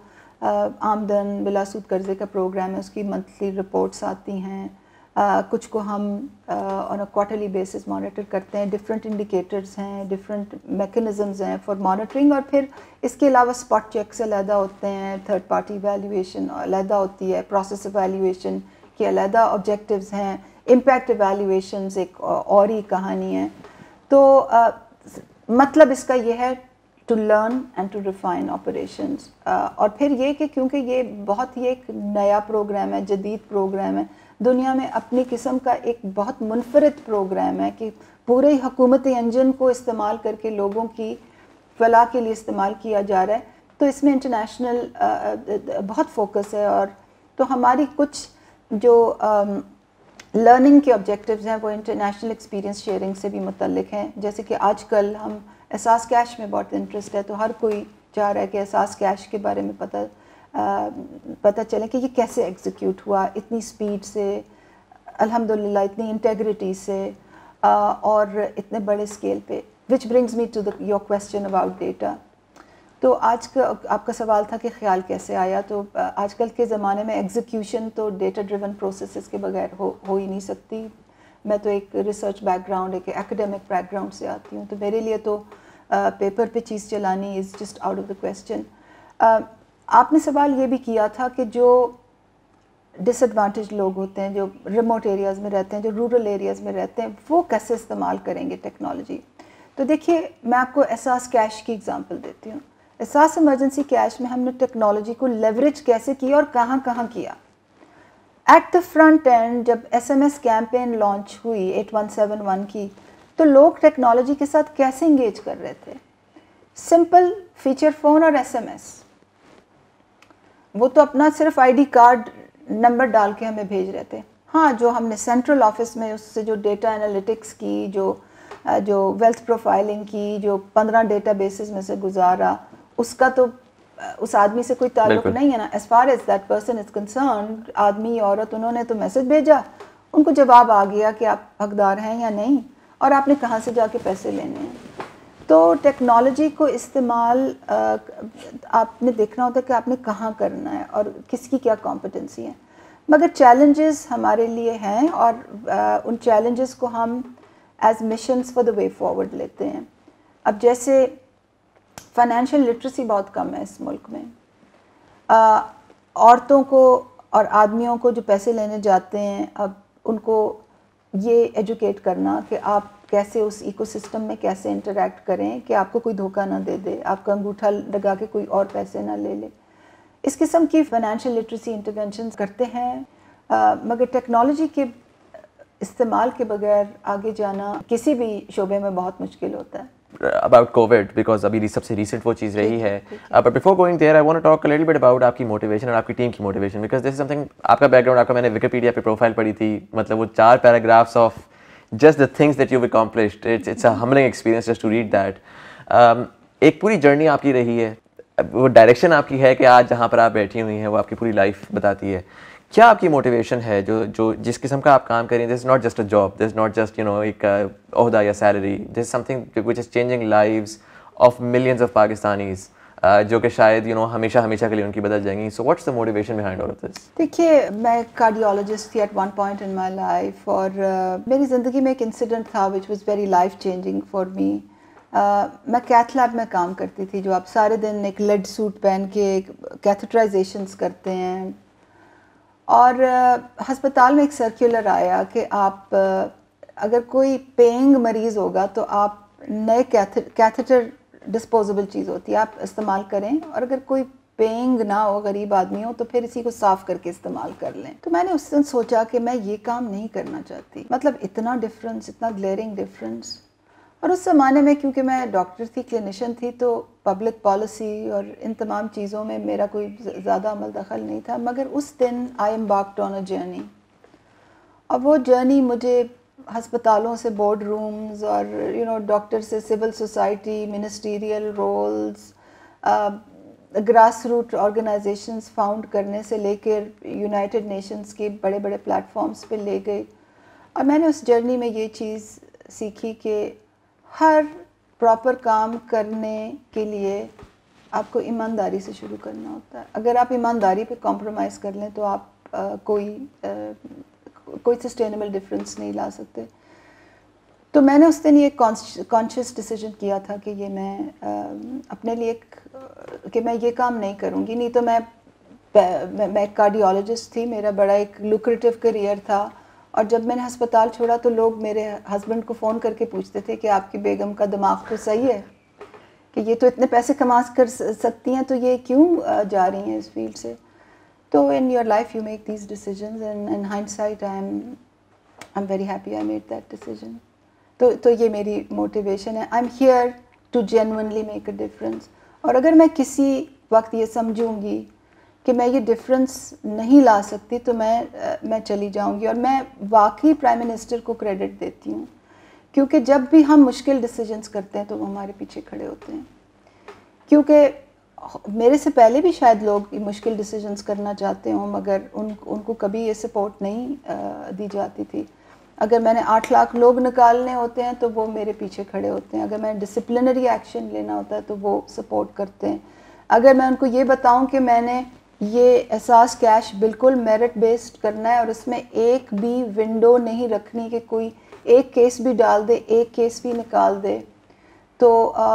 آمدن بلا سود قرضے کا پروگرام ہے اس کی منتھلی رپورٹس آتی ہیں, کچھ کو ہم on a quarterly basis monitor کرتے ہیں. ڈفرینٹ انڈیکیٹرز ہیں, ڈفرینٹ میکینزمز ہیں فار مانیٹرنگ, اور پھر اس کے علاوہ اسپاٹ چیکس علیحدہ ہوتے ہیں, تھرڈ پارٹی ایویلیویشن علیحدہ ہوتی ہے, پروسیس ایویلیویشن کے علیحدہ آبجیکٹیوز ہیں, امپیکٹ ایویلیویشنز ایک اور ہی کہانی ہے. تو مطلب اس کا یہ ہے to learn and to refine operations. اور پھر یہ کہ کیونکہ یہ بہت ہی ایک نیا پروگرام ہے, جدید پروگرام ہے, دنیا میں اپنی قسم کا ایک بہت منفرد پروگرام ہے کہ پورے حکومتی انجن کو استعمال کر کے لوگوں کی فلاح کے لیے استعمال کیا جا رہا ہے. تو اس میں انٹرنیشنل بہت فوکس ہے, اور تو ہماری کچھ جو لرننگ کے آبجیکٹیوز ہیں وہ انٹرنیشنل ایکسپیرینس شیئرنگ سے بھی متعلق ہیں. جیسے کہ آج کل ہم احساس کیش میں بہت انٹرسٹ ہے, تو ہر کوئی چاہ رہا ہے کہ احساس کیش کے بارے میں پتہ پتہ چلے کہ یہ کیسے ایگزیکیوٹ ہوا اتنی سپیڈ سے, الحمدللہ اتنی انٹیگریٹی سے, اور اتنے بڑے اسکیل پہ. Which brings me to your question about data. تو آج کا آپ کا سوال تھا کہ خیال کیسے آیا, تو آج کل کے زمانے میں ایگزیکیوشن تو ڈیٹا ڈریون پروسیسز کے بغیر ہو ہو ہی نہیں سکتی. میں تو ایک ریسرچ بیک گراؤنڈ, ایک ایکیڈیمک بیک گراؤنڈ سے آتی ہوں, تو میرے لیے تو پیپر پہ چیز چلانی is just out of the question. آپ نے سوال یہ بھی کیا تھا کہ جو ڈس ایڈوانٹیج لوگ ہوتے ہیں, جو ریموٹ ایریاز میں رہتے ہیں, جو رورل ایریاز میں رہتے ہیں, وہ کیسے استعمال کریں گے ٹیکنالوجی. تو دیکھیے میں آپ کو احساس کیش کی اگزامپل دیتی ہوں. احساس ایمرجنسی کیش میں ہم نے ٹیکنالوجی کو لیوریج کیسے کیا اور کہاں کہاں کیا. ایٹ دا فرنٹ اینڈ جب S M S campaign launch ہوئی ایٹ ون سیون ون کی تو لوگ ٹیکنالوجی کے ساتھ کیسے انگیج کر رہے تھے؟ سمپل فیچر فون اور ایس ایم ایس. وہ تو اپنا صرف آئی ڈی کارڈ نمبر ڈال کے ہمیں بھیج رہے تھے. ہاں جو ہم نے سینٹرل آفس میں اس سے جو ڈیٹا انالیٹکس کی, جو جو ویلتھ پروفائلنگ کی, جو پندرہ ڈیٹا بیسز میں سے گزارا, اس کا تو اس آدمی سے کوئی تعلق نہیں ہے نا. As far as that person is concerned, آدمی عورت, انہوں نے تو میسج بھیجا, ان کو جواب آ گیا کہ آپ حقدار ہیں یا نہیں, اور آپ نے کہاں سے جا کے پیسے لینے ہیں. تو ٹیکنالوجی کو استعمال آپ نے دیکھنا ہوتا ہے کہ آپ نے کہاں کرنا ہے اور کس کی کیا کمپٹنسی ہے. مگر چیلنجز ہمارے لیے ہیں, اور ان چیلنجز کو ہم as missions for the way forward لیتے ہیں. اب جیسے فائنینشیل لٹریسی بہت کم ہے اس ملک میں. عورتوں کو اور آدمیوں کو جو پیسے لینے جاتے ہیں, اب ان کو یہ ایجوکیٹ کرنا کہ آپ کیسے اس ایکو سسٹم میں کیسے انٹریکٹ کریں کہ آپ کو کوئی دھوکہ نہ دے دے, آپ کا انگوٹھا لگا کے کوئی اور پیسے نہ لے لے. اس قسم کی فائنینشیل لٹریسی انٹرونشنز کرتے ہیں, مگر ٹیکنالوجی کے استعمال کے بغیر آگے جانا کسی بھی شعبے میں بہت مشکل ہوتا ہے. about COVID because ابھی سب سے ریسنٹ وہ چیز رہی ہے. But before going there I want to talk a little bit about آپ کی موٹیویشن اور آپ کی ٹیم کی motivation, because this is something, آپ کا بیک گراؤنڈ, آپ کا میں نے وکیپیڈیا پہ پروفائل پڑھی تھی, مطلب وہ چار paragraphs of just the things that you've accomplished. It's it's a humbling experience just to read that. ایک پوری جرنی آپ کی رہی ہے, وہ ڈائریکشن آپ کی ہے کہ آج جہاں پر آپ بیٹھی ہوئی ہیں وہ آپ کی پوری لائف بتاتی ہے. کیا آپ کی موٹیویشن ہے جو جو جس قسم کا آپ کام کریں؟ This is not just a job, this is not just you know ایک عہدہ یا salary, this is something which is changing lives of millions of Pakistanis, جو کہ شاید یو نو ہمیشہ ہمیشہ کے لیے ان کی بدل جائیں گی. So what's the motivation behind all of this? دیکھیے, میں کارڈیولوجسٹ تھی at one point in my life, اور میری زندگی میں ایک انسیڈنٹ تھا which was very life changing for me. میں کیتھ لیب میں کام کرتی تھی, جو آپ سارے دن ایک لیڈ سوٹ پہن کے کیتھیٹرائزیشنس کرتے ہیں, اور ہسپتال میں ایک سرکولر آیا کہ آپ اگر کوئی پینگ مریض ہوگا تو آپ نئے کیتھیٹر ڈسپوزیبل چیز ہوتی ہے, آپ استعمال کریں, اور اگر کوئی پینگ نہ ہو, غریب آدمی ہو, تو پھر اسی کو صاف کر کے استعمال کر لیں. تو میں نے اس دن سوچا کہ میں یہ کام نہیں کرنا چاہتی, مطلب اتنا ڈفرینس, اتنا گلیئرنگ ڈفرینس. اور اس زمانے میں کیونکہ میں ڈاکٹر تھی, کلینیشین تھی, تو پبلک پالیسی اور ان تمام چیزوں میں میرا کوئی زیادہ عمل دخل نہیں تھا. مگر اس دن آئی امبارکڈ آن اے جرنی, اور وہ جرنی مجھے ہسپتالوں سے بورڈ رومز اور یو نو ڈاکٹر سے civil society, ministerial roles, grass root organisations found کرنے سے لے کے یونائٹڈ نیشنز کے بڑے بڑے پلیٹ فارمز پہ لے گئی. اور میں نے اس جرنی میں یہ چیز سیکھی کہ ہر پراپر کام کرنے کے لیے آپ کو ایمانداری سے شروع کرنا ہوتا ہے. اگر آپ ایمانداری پہ کمپرومائز کر لیں تو آپ کوئی کوئی سسٹینیبل ڈفرینس نہیں لا سکتے. تو میں نے اس دن یہ کانشیس ڈیسیجن کیا تھا کہ یہ میں اپنے لیے کہ میں یہ کام نہیں کروں گی. نہیں تو میں میں ایک کارڈیولوجسٹ تھی, میرا بڑا ایک لوکریٹو کریئر تھا, اور جب میں نے ہسپتال چھوڑا تو لوگ میرے ہسبینڈ کو فون کر کے پوچھتے تھے کہ آپ کی بیگم کا دماغ تو صحیح ہے, کہ یہ تو اتنے پیسے کما کر سکتی ہیں, تو یہ کیوں جا رہی ہیں اس فیلڈ سے. تو in your life you make these decisions, and in hindsight I'm I'm very happy I made that decision. تو تو یہ میری موٹیویشن ہے. I'm here to genuinely make a difference. اور اگر میں کسی وقت یہ سمجھوں گی کہ میں یہ ڈفرینس نہیں لا سکتی تو میں میں چلی جاؤں گی. اور میں واقعی پرائم منسٹر کو کریڈٹ دیتی ہوں, کیونکہ جب بھی ہم مشکل ڈیسیجنس کرتے ہیں تو وہ ہمارے پیچھے کھڑے ہوتے ہیں. کیونکہ میرے سے پہلے بھی شاید لوگ مشکل ڈیسیجنس کرنا چاہتے ہوں, مگر ان ان کو کبھی یہ سپورٹ نہیں دی جاتی تھی. اگر میں نے آٹھ لاکھ لوگ نکالنے ہوتے ہیں تو وہ میرے پیچھے کھڑے ہوتے ہیں. اگر میں ڈسپلنری ایکشن لینا ہوتا ہے تو وہ سپورٹ کرتے ہیں. اگر میں ان کو یہ بتاؤں کہ میں نے یہ احساس کیش بالکل میرٹ بیسڈ کرنا ہے, اور اس میں ایک بھی ونڈو نہیں رکھنی کہ کوئی ایک کیس بھی ڈال دے, ایک کیس بھی نکال دے, تو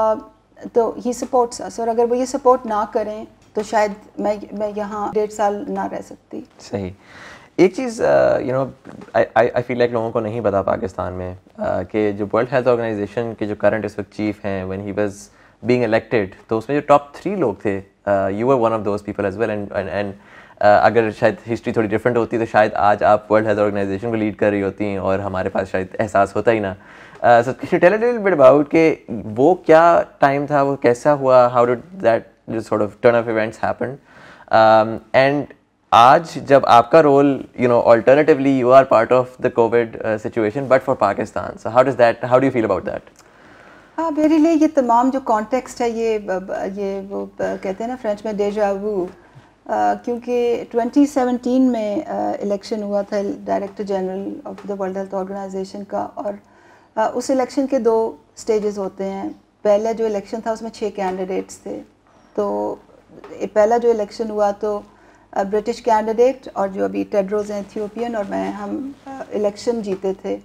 تو ہی سپورٹس اس. اور اگر وہ یہ سپورٹ نہ کریں تو شاید میں میں یہاں ڈیڑھ سال نہ رہ سکتی. صحیح. ایک چیز you know I feel like لوگوں کو نہیں پتا پاکستان میں کہ جو ورلڈ ہیلتھ آرگنائزیشن کے جو کرنٹ اس وقت چیف ہیں, when he was being elected, تو اس میں جو ٹاپ تھری لوگ تھے, you were one of those people as well. And and اگر شاید ہسٹری تھوڑی ڈفرینٹ ہوتی تو شاید آج آپ ورلڈ ہیلتھ آرگنائزیشن کو لیڈ کر رہی ہوتی ہیں اور ہمارے پاس شاید احساس ہوتا ہی نا. So tell a little bit about کہ وہ کیا ٹائم تھا, وہ کیسا ہوا, how did that sort of turn of events happen, and آج جب آپ کا role you know alternatively you are part of the COVID situation but for Pakistan, so how does that how do you feel about that? ہاں میرے لیے یہ تمام جو کانٹیکسٹ ہے یہ یہ وہ کہتے ہیں نا فرینچ میں ڈیجا وو, کیونکہ ٹوینٹی سیونٹین میں الیکشن ہوا تھا director general of the world health organisation کا, اور اس الیکشن کے دو سٹیجز ہوتے ہیں. پہلا جو الیکشن تھا اس میں چھ کینڈیڈیٹس تھے, تو پہلا جو الیکشن ہوا تو برٹش کینڈیڈیٹ اور جو ابھی ٹیڈروز ہیں ایتھیوپین اور میں ہم الیکشن جیتے تھے.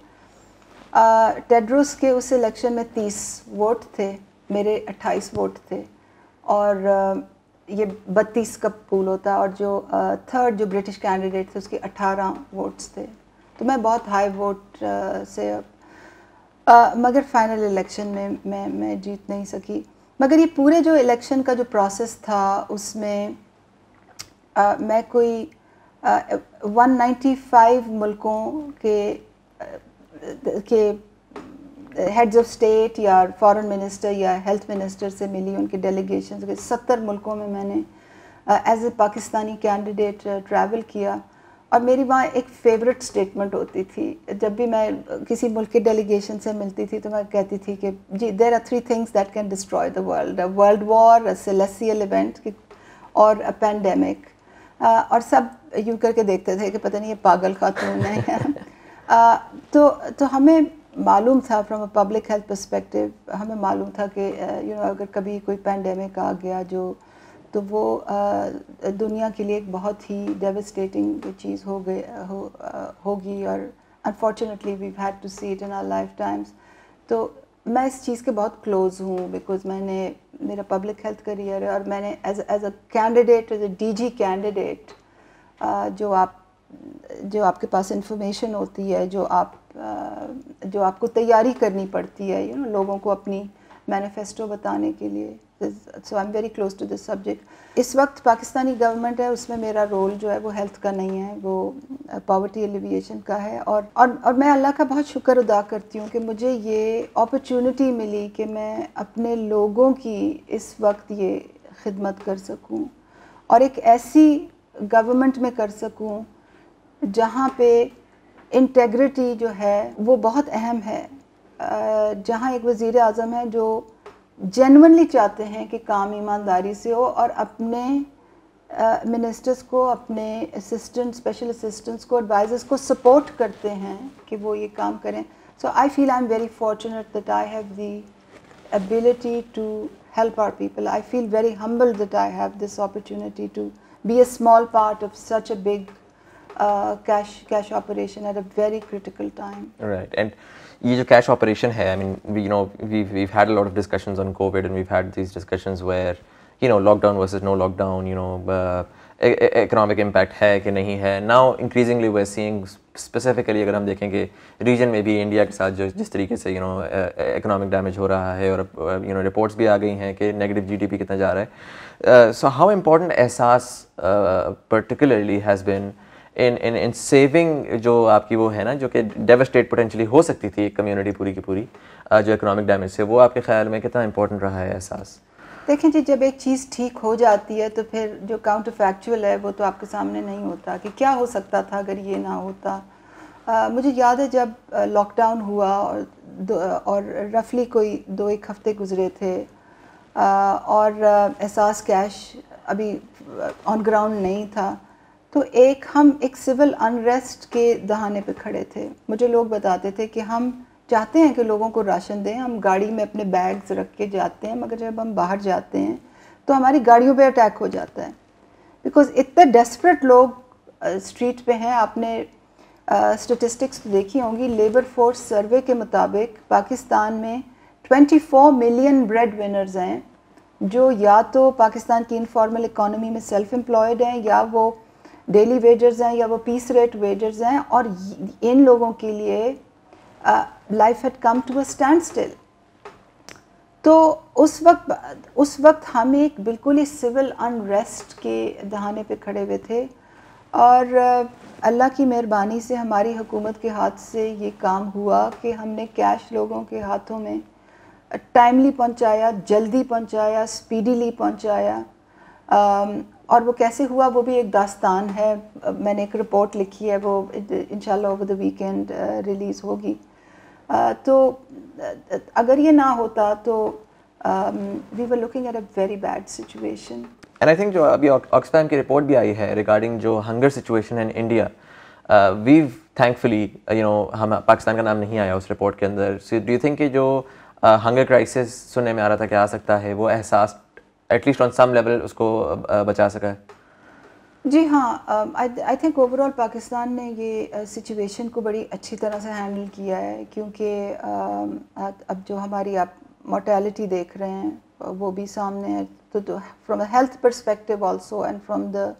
ٹیڈروس کے اس الیکشن میں تیس ووٹ تھے, میرے اٹھائیس ووٹ تھے, اور یہ بتیس کا پول ہوتا, اور جو تھرڈ جو برٹش کینڈیڈیٹ تھے اس کے اٹھارہ ووٹس تھے, تو میں بہت ہائی ووٹ سے, مگر فائنل الیکشن میں میں میں جیت نہیں سکی. مگر یہ پورے جو الیکشن کا جو پروسیس تھا اس میں میں کوئی ون نائنٹی فائیو ملکوں کے کہ ہیڈز آف اسٹیٹ یا فارن منسٹر یا ہیلتھ منسٹر سے ملی, ان کے ڈیلیگیشنز کے ستر ملکوں میں میں نے as a Pakistani candidate travel کیا. اور میری وہاں ایک فیوریٹ اسٹیٹمنٹ ہوتی تھی, جب بھی میں کسی ملک کے ڈیلیگیشن سے ملتی تھی تو میں کہتی تھی کہ جی there are three things that can destroy the world, world war, celestial event اور پینڈیمک, اور سب یوں کر کے دیکھتے تھے کہ پتہ نہیں یہ پاگل خاتون ہے. تو تو ہمیں معلوم تھا from a public health perspective, ہمیں معلوم تھا کہ یو نو اگر کبھی کوئی پینڈیمک آ گیا جو تو وہ دنیا کے لیے ایک بہت ہی ڈیوسٹیٹنگ چیز ہو گئی ہوگی, اور unfortunately we've had to see it in our lifetimes. تو میں اس چیز کے بہت کلوز ہوں بیکاز میں نے میرا پبلک ہیلتھ کریئر ہے, اور میں نے as as a candidate as a D G candidate جو آپ جو آپ کے پاس انفارمیشن ہوتی ہے, جو آپ جو آپ کو تیاری کرنی پڑتی ہے یو نو لوگوں کو اپنی مینیفیسٹو بتانے کے لیے. So I'm very close to this subject. اس وقت پاکستانی گورنمنٹ ہے اس میں میرا رول جو ہے وہ ہیلتھ کا نہیں ہے, وہ پاورٹی ایلیویشن کا ہے, اور اور اور میں اللہ کا بہت شکر ادا کرتی ہوں کہ مجھے یہ اپرچونٹی ملی کہ میں اپنے لوگوں کی اس وقت یہ خدمت کر سکوں, اور ایک ایسی گورنمنٹ میں کر سکوں جہاں پہ انٹیگریٹی جو ہے وہ بہت اہم ہے, جہاں ایک وزیر اعظم ہے جو جینونلی چاہتے ہیں کہ کام ایمانداری سے ہو, اور اپنے منسٹرز کو, اپنے اسسٹنٹ اسپیشل اسسٹنٹس کو, ایڈوائزرز کو سپورٹ کرتے ہیں کہ وہ یہ کام کریں. So I feel I'm very fortunate that I have the ability to help our people. I feel very humbled that I have this opportunity to be a small part of such a big uh, cash cash operation at a very critical time. Right. And یہ جو cash operation ہے, I mean, we, you know, we've we've had a lot of discussions on COVID, and we've had these discussions where, you know, lockdown versus no lockdown, you know, uh, economic impact ہے کہ نہیں ہے. Now increasingly we're seeing specifically اگر ہم دیکھیں کہ region میں بھی انڈیا کے ساتھ جو جس طریقے سے یو نو اکنامک ڈیمیج ہو رہا ہے, اور یو نو رپورٹس بھی آ گئی ہیں کہ نیگیٹو جی ڈی پی کتنا جا رہا ہے. So how important Ehsaas particularly has been in in in saving جو آپ کی وہ ہے نا جو کہ ڈیوسٹیٹ پوٹینشلی ہو سکتی تھی ایک کمیونٹی پوری کی پوری جو اکنامک ڈیمیج سے, وہ آپ کے خیال میں کتنا امپورٹنٹ رہا ہے احساس؟ دیکھیں جی, جب ایک چیز ٹھیک ہو جاتی ہے تو پھر جو کاؤنٹر فیکچوئل ہے وہ تو آپ کے سامنے نہیں ہوتا کہ کیا ہو سکتا تھا اگر یہ نہ ہوتا. Uh, مجھے یاد ہے جب لاک ڈاؤن ہوا اور دو, اور رفلی کوئی دو ایک ہفتے گزرے تھے, uh, اور uh, احساس کیش ابھی آن گراؤنڈ نہیں تھا, تو ایک ہم ایک سول انریسٹ کے دہانے پہ کھڑے تھے. مجھے لوگ بتاتے تھے کہ ہم چاہتے ہیں کہ لوگوں کو راشن دیں, ہم گاڑی میں اپنے بیگز رکھ کے جاتے ہیں, مگر جب ہم باہر جاتے ہیں تو ہماری گاڑیوں پہ اٹیک ہو جاتا ہے بیکاز اتنے ڈیسپریٹ لوگ اسٹریٹ پہ ہیں. آپ نے اسٹیٹسٹکس uh, دیکھی ہوں گی, لیبر فورس سروے کے مطابق پاکستان میں twenty four million breadwinners ہیں جو یا تو پاکستان کی انفارمل اکانومی میں سیلف امپلائڈ ہیں, یا وہ ڈیلی ویجرز ہیں, یا وہ پیس ریٹ ویجرز ہیں, اور ان لوگوں کے لیے life had come to a standstill. تو اس وقت اس وقت ہم ایک بالکل ہی سول انریسٹ کے دہانے پہ کھڑے ہوئے تھے, اور اللہ کی مہربانی سے ہماری حکومت کے ہاتھ سے یہ کام ہوا کہ ہم نے کیش لوگوں کے ہاتھوں میں ٹائملی پہنچایا, جلدی پہنچایا, اسپیڈیلی پہنچایا. اور وہ کیسے ہوا وہ بھی ایک داستان ہے. میں نے ایک رپورٹ لکھی ہے, وہ انشاءاللہ اوور دا ویکینڈ ریلیز ہوگی. تو اگر یہ نہ ہوتا تو we were looking at a very bad situation. And I think جو ابھی آکسفیم کی رپورٹ بھی آئی ہے ریگارڈنگ جو ہنگر سچویشن ہے in India, we've thankfully you know ہم پاکستان کا نام نہیں آیا اس رپورٹ کے اندر. سو ڈو یو تھنک کہ جو ہنگر کرائسس سننے میں آ رہا تھا کہ آ سکتا ہے, وہ Ehsaas at least on some level اس کو بچا سکا ہے؟ جی ہاں, I think overall Pakistan نے یہ سچویشن کو بڑی اچھی طرح سے ہینڈل کیا ہے, کیونکہ اب جو ہماری آپ مورٹیلٹی دیکھ رہے ہیں وہ بھی سامنے ہے. تو from a health perspective also and from the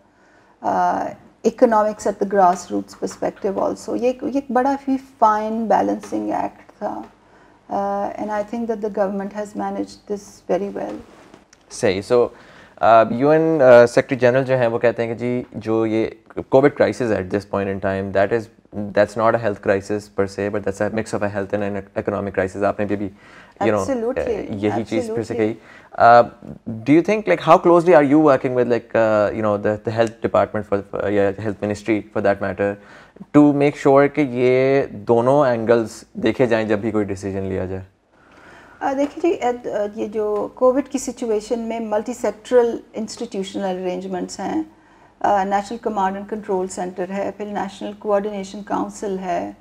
economics at the grass roots perspective also یہ ایک بڑا ہی فائن بیلنسنگ ایکٹ تھا. And I think that the government has managed this very well. صحیح. So U N secretary general جو ہیں وہ کہتے ہیں کہ جی جو یہ COVID crisis at this point in time that is that's not a health crisis per se but that's a mix of a health and economic crisis. آپ نے بھی بھی یو نو یہی چیز پھر سے کہی. Do you think like how closely are you working with like you know the health department for یا health ministry for that matter to make sure کہ یہ دونوں اینگلس دیکھے جائیں جب بھی کوئی ڈیسیجن لیا جائے؟ دیکھیے جی, یہ جو کووڈ کی سچویشن میں ملٹی سیکٹرل انسٹیٹیوشنل ارینجمنٹس ہیں. National command and control centre ہے, پھر نیشنل کوآرڈینیشن کاؤنسل ہے.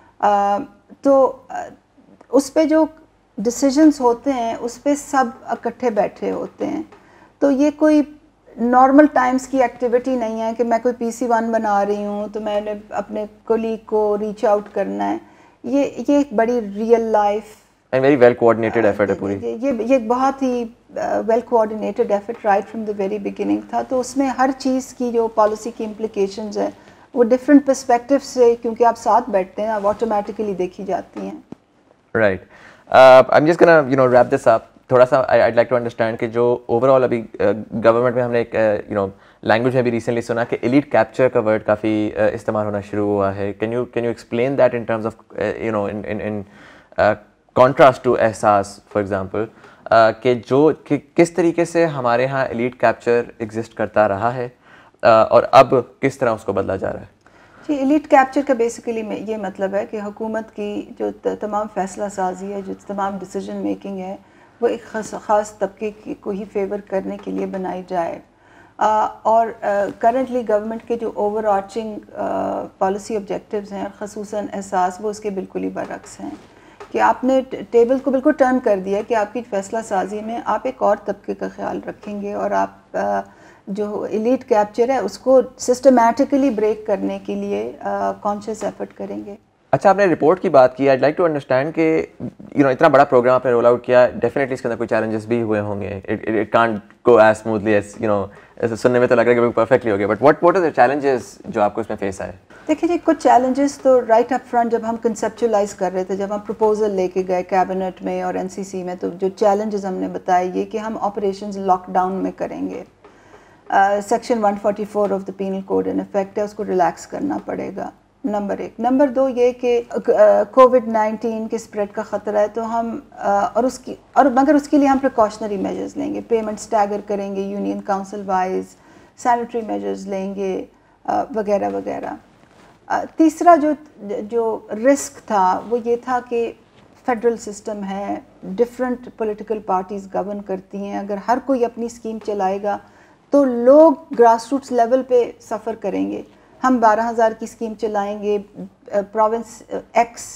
تو اس پہ جو ڈیسیجنس ہوتے ہیں اس پہ سب اکٹھے بیٹھے ہوتے ہیں. تو یہ کوئی نارمل ٹائمز کی ایکٹیویٹی نہیں ہے کہ میں کوئی پی سی ون بنا رہی ہوں تو میں نے اپنے کولیگ کو ریچ آؤٹ کرنا ہے. یہ یہ ایک بڑی real life very well coordinated effort ہے پوری. یہ یہ بہت ہی well coordinated effort right from the very beginning تھا. تو اس میں ہر چیز کی جو پالیسی کی امپلیکیشنز ہیں وہ ڈفرینٹ پرسپیکٹیو سے, کیونکہ آپ ساتھ بیٹھتے ہیں, اب آٹومیٹیکلی دیکھی جاتی ہیں. Right. I'm just gonna you know wrap this up. تھوڑا سا آئیڈ لائک ٹو انڈرسٹینڈ کہ جو اوور آل ابھی گورنمنٹ میں ہم نے ایک یو نو لینگویج میں بھی ریسنٹلی سنا کہ ایلیٹ کیپچر کا ورڈ کافی استعمال ہونا شروع ہوا ہے. Can you can you explain that in terms of you know in contrast to Ehsaas for example, کہ جو کہ کس طریقے سے ہمارے ہاں ایلیٹ کیپچر ایگزسٹ کرتا رہا ہے اور اب کس طرح اس کو بدلا جا رہا ہے؟ جی, ایلیٹ کیپچر کا بیسیکلی یہ مطلب ہے کہ حکومت کی جو تمام فیصلہ سازی ہے, جو تمام ڈیسیجن میکنگ ہے, وہ ایک خاص خاص طبقے کی کو ہی فیور کرنے کے لیے بنائی جائے. اور کرنٹلی گورنمنٹ کے جو اوور آرچنگ پالیسی آبجیکٹیوز ہیں خصوصاً احساس, وہ اس کے بالکل ہی برعکس ہیں کہ آپ نے ٹیبل کو بالکل ٹرن کر دیا کہ آپ کی فیصلہ سازی میں آپ ایک اور طبقے کا خیال رکھیں گے اور آپ جو ایلیٹ کیپچر ہے اس کو سسٹمیٹیکلی بریک کرنے کے لیے کانشیس ایفرٹ کریں گے. اچھا, آپ نے رپورٹ کی بات کی. آئی لائک ٹو انڈرسٹینڈ کہ یو نو اتنا بڑا پروگرام آپ نے رول آؤٹ کیا, ڈیفینیٹلی اس کے اندر کوئی چیلنجز بھی ہوئے ہوں گے. It can't go as smoothly as you know سننے میں تو لگ رہا ہے کہ پرفیکٹلی ہو گیا, but what what are the challenges جو آپ کو اس میں فیس آئے؟ دیکھیے جی, کچھ چیلنجز تو رائٹ اپ فرنٹ جب ہم کنسیپچولائز کر رہے تھے, جب ہم پروپوزل لے کے گئے کیبنٹ میں اور این سی سی میں, تو جو چیلنجز ہم نے بتائے یہ کہ ہم آپریشنز لاک ڈاؤن میں کریں گے. Section one forty four of the penal code in effect ہے, اس کو ریلیکس کرنا پڑے گا, نمبر ایک. نمبر دو یہ کہ کووڈ نائنٹین کے اسپریڈ کا خطرہ ہے, تو ہم اور اس کی اور مگر اس کے لیے ہم پریکاشنری میجرز لیں گے, پیمنٹ اسٹیگر کریں گے union council wise, sanitary measures لیں گے وغیرہ وغیرہ. تیسرا جو جو رسک تھا وہ یہ تھا کہ فیڈرل سسٹم ہے, ڈفرینٹ پولیٹیکل پارٹیز گورن کرتی ہیں, اگر ہر کوئی اپنی اسکیم چلائے گا تو لوگ گراس روٹس لیول پہ سفر کریں گے. ہم بارہ ہزار کی اسکیم چلائیں گے, پروونس ایکس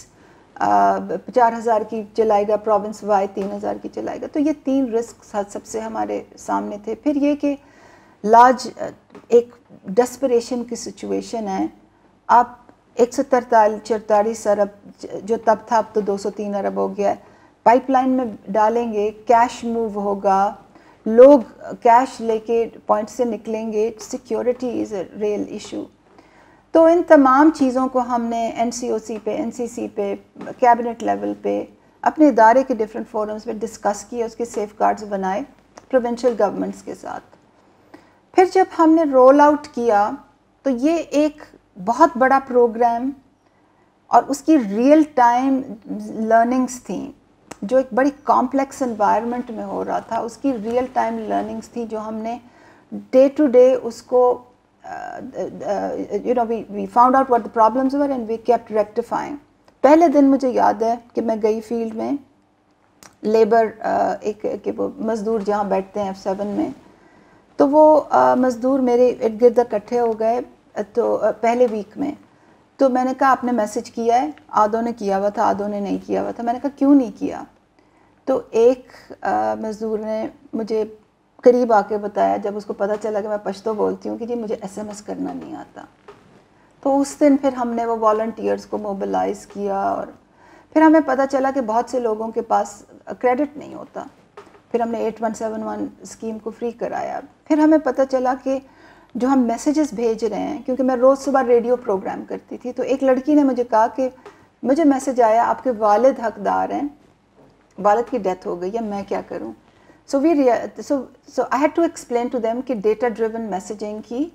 چار ہزار کی چلائے گا, پروونس وائی تین ہزار کی چلائے گا. تو یہ تین رسک سب سے ہمارے سامنے تھے. پھر یہ کہ لارج ایک ڈسپریشن کی سچویشن ہے, آپ ایک سو ترتالیس چرتالیس ارب جو تب تھا اب تو دو سو تین ارب ہو گیا ہے, پائپ لائن میں ڈالیں گے, کیش موو ہوگا, لوگ کیش لے کے پوائنٹ سے نکلیں گے, security is a real issue. تو ان تمام چیزوں کو ہم نے این سی او سی پہ, این سی سی پہ, کیبنٹ لیول پہ, اپنے ادارے کے ڈفرینٹ فورمز میں ڈسکس کیے, اس کے سیف گارڈز بنائے پروونشل گورنمنٹس کے ساتھ. پھر جب ہم نے رول آؤٹ کیا تو یہ ایک بہت بڑا پروگرام اور اس کی ریئل ٹائم لرننگس تھیں جو ایک بڑی کمپلیکس انوائرمنٹ میں ہو رہا تھا. اس کی ریئل ٹائم لرننگس تھیں جو ہم نے ڈے ٹو ڈے اس کو you know we we found out what the problems were and we kept rectifying. پہلے دن مجھے یاد ہے کہ میں گئی فیلڈ میں لیبر ایک کہ وہ مزدور جہاں بیٹھتے ہیں ایف سیون میں, تو وہ مزدور میرے ارد گرد اکٹھے ہو گئے تو پہلے ویک میں. تو میں نے کہا آپ نے میسج کیا ہے؟ آدھوں نے کیا ہوا تھا, آدھوں نے نہیں کیا ہوا تھا. میں نے کہا کیوں نہیں کیا؟ تو ایک مزدور نے مجھے قریب آ کے بتایا جب اس کو پتہ چلا کہ میں پشتو بولتی ہوں کہ جی مجھے ایس ایم ایس کرنا نہیں آتا. تو اس دن پھر ہم نے وہ والنٹیئرز کو موبلائز کیا اور پھر ہمیں پتہ چلا کہ بہت سے لوگوں کے پاس کریڈٹ نہیں ہوتا. پھر ہم نے eight one seven one scheme کو فری کرایا. پھر ہمیں پتہ چلا کہ جو ہم میسیجز بھیج رہے ہیں, کیونکہ میں روز صبح ریڈیو پروگرام کرتی تھی, تو ایک لڑکی نے مجھے کہا کہ مجھے میسیج آیا آپ کے والد حقدار ہیں, والد کی ڈیتھ ہو گئی ہے, میں کیا کروں؟ So we so so I had to explain to them کہ ڈیٹا ڈریون میسیجنگ کی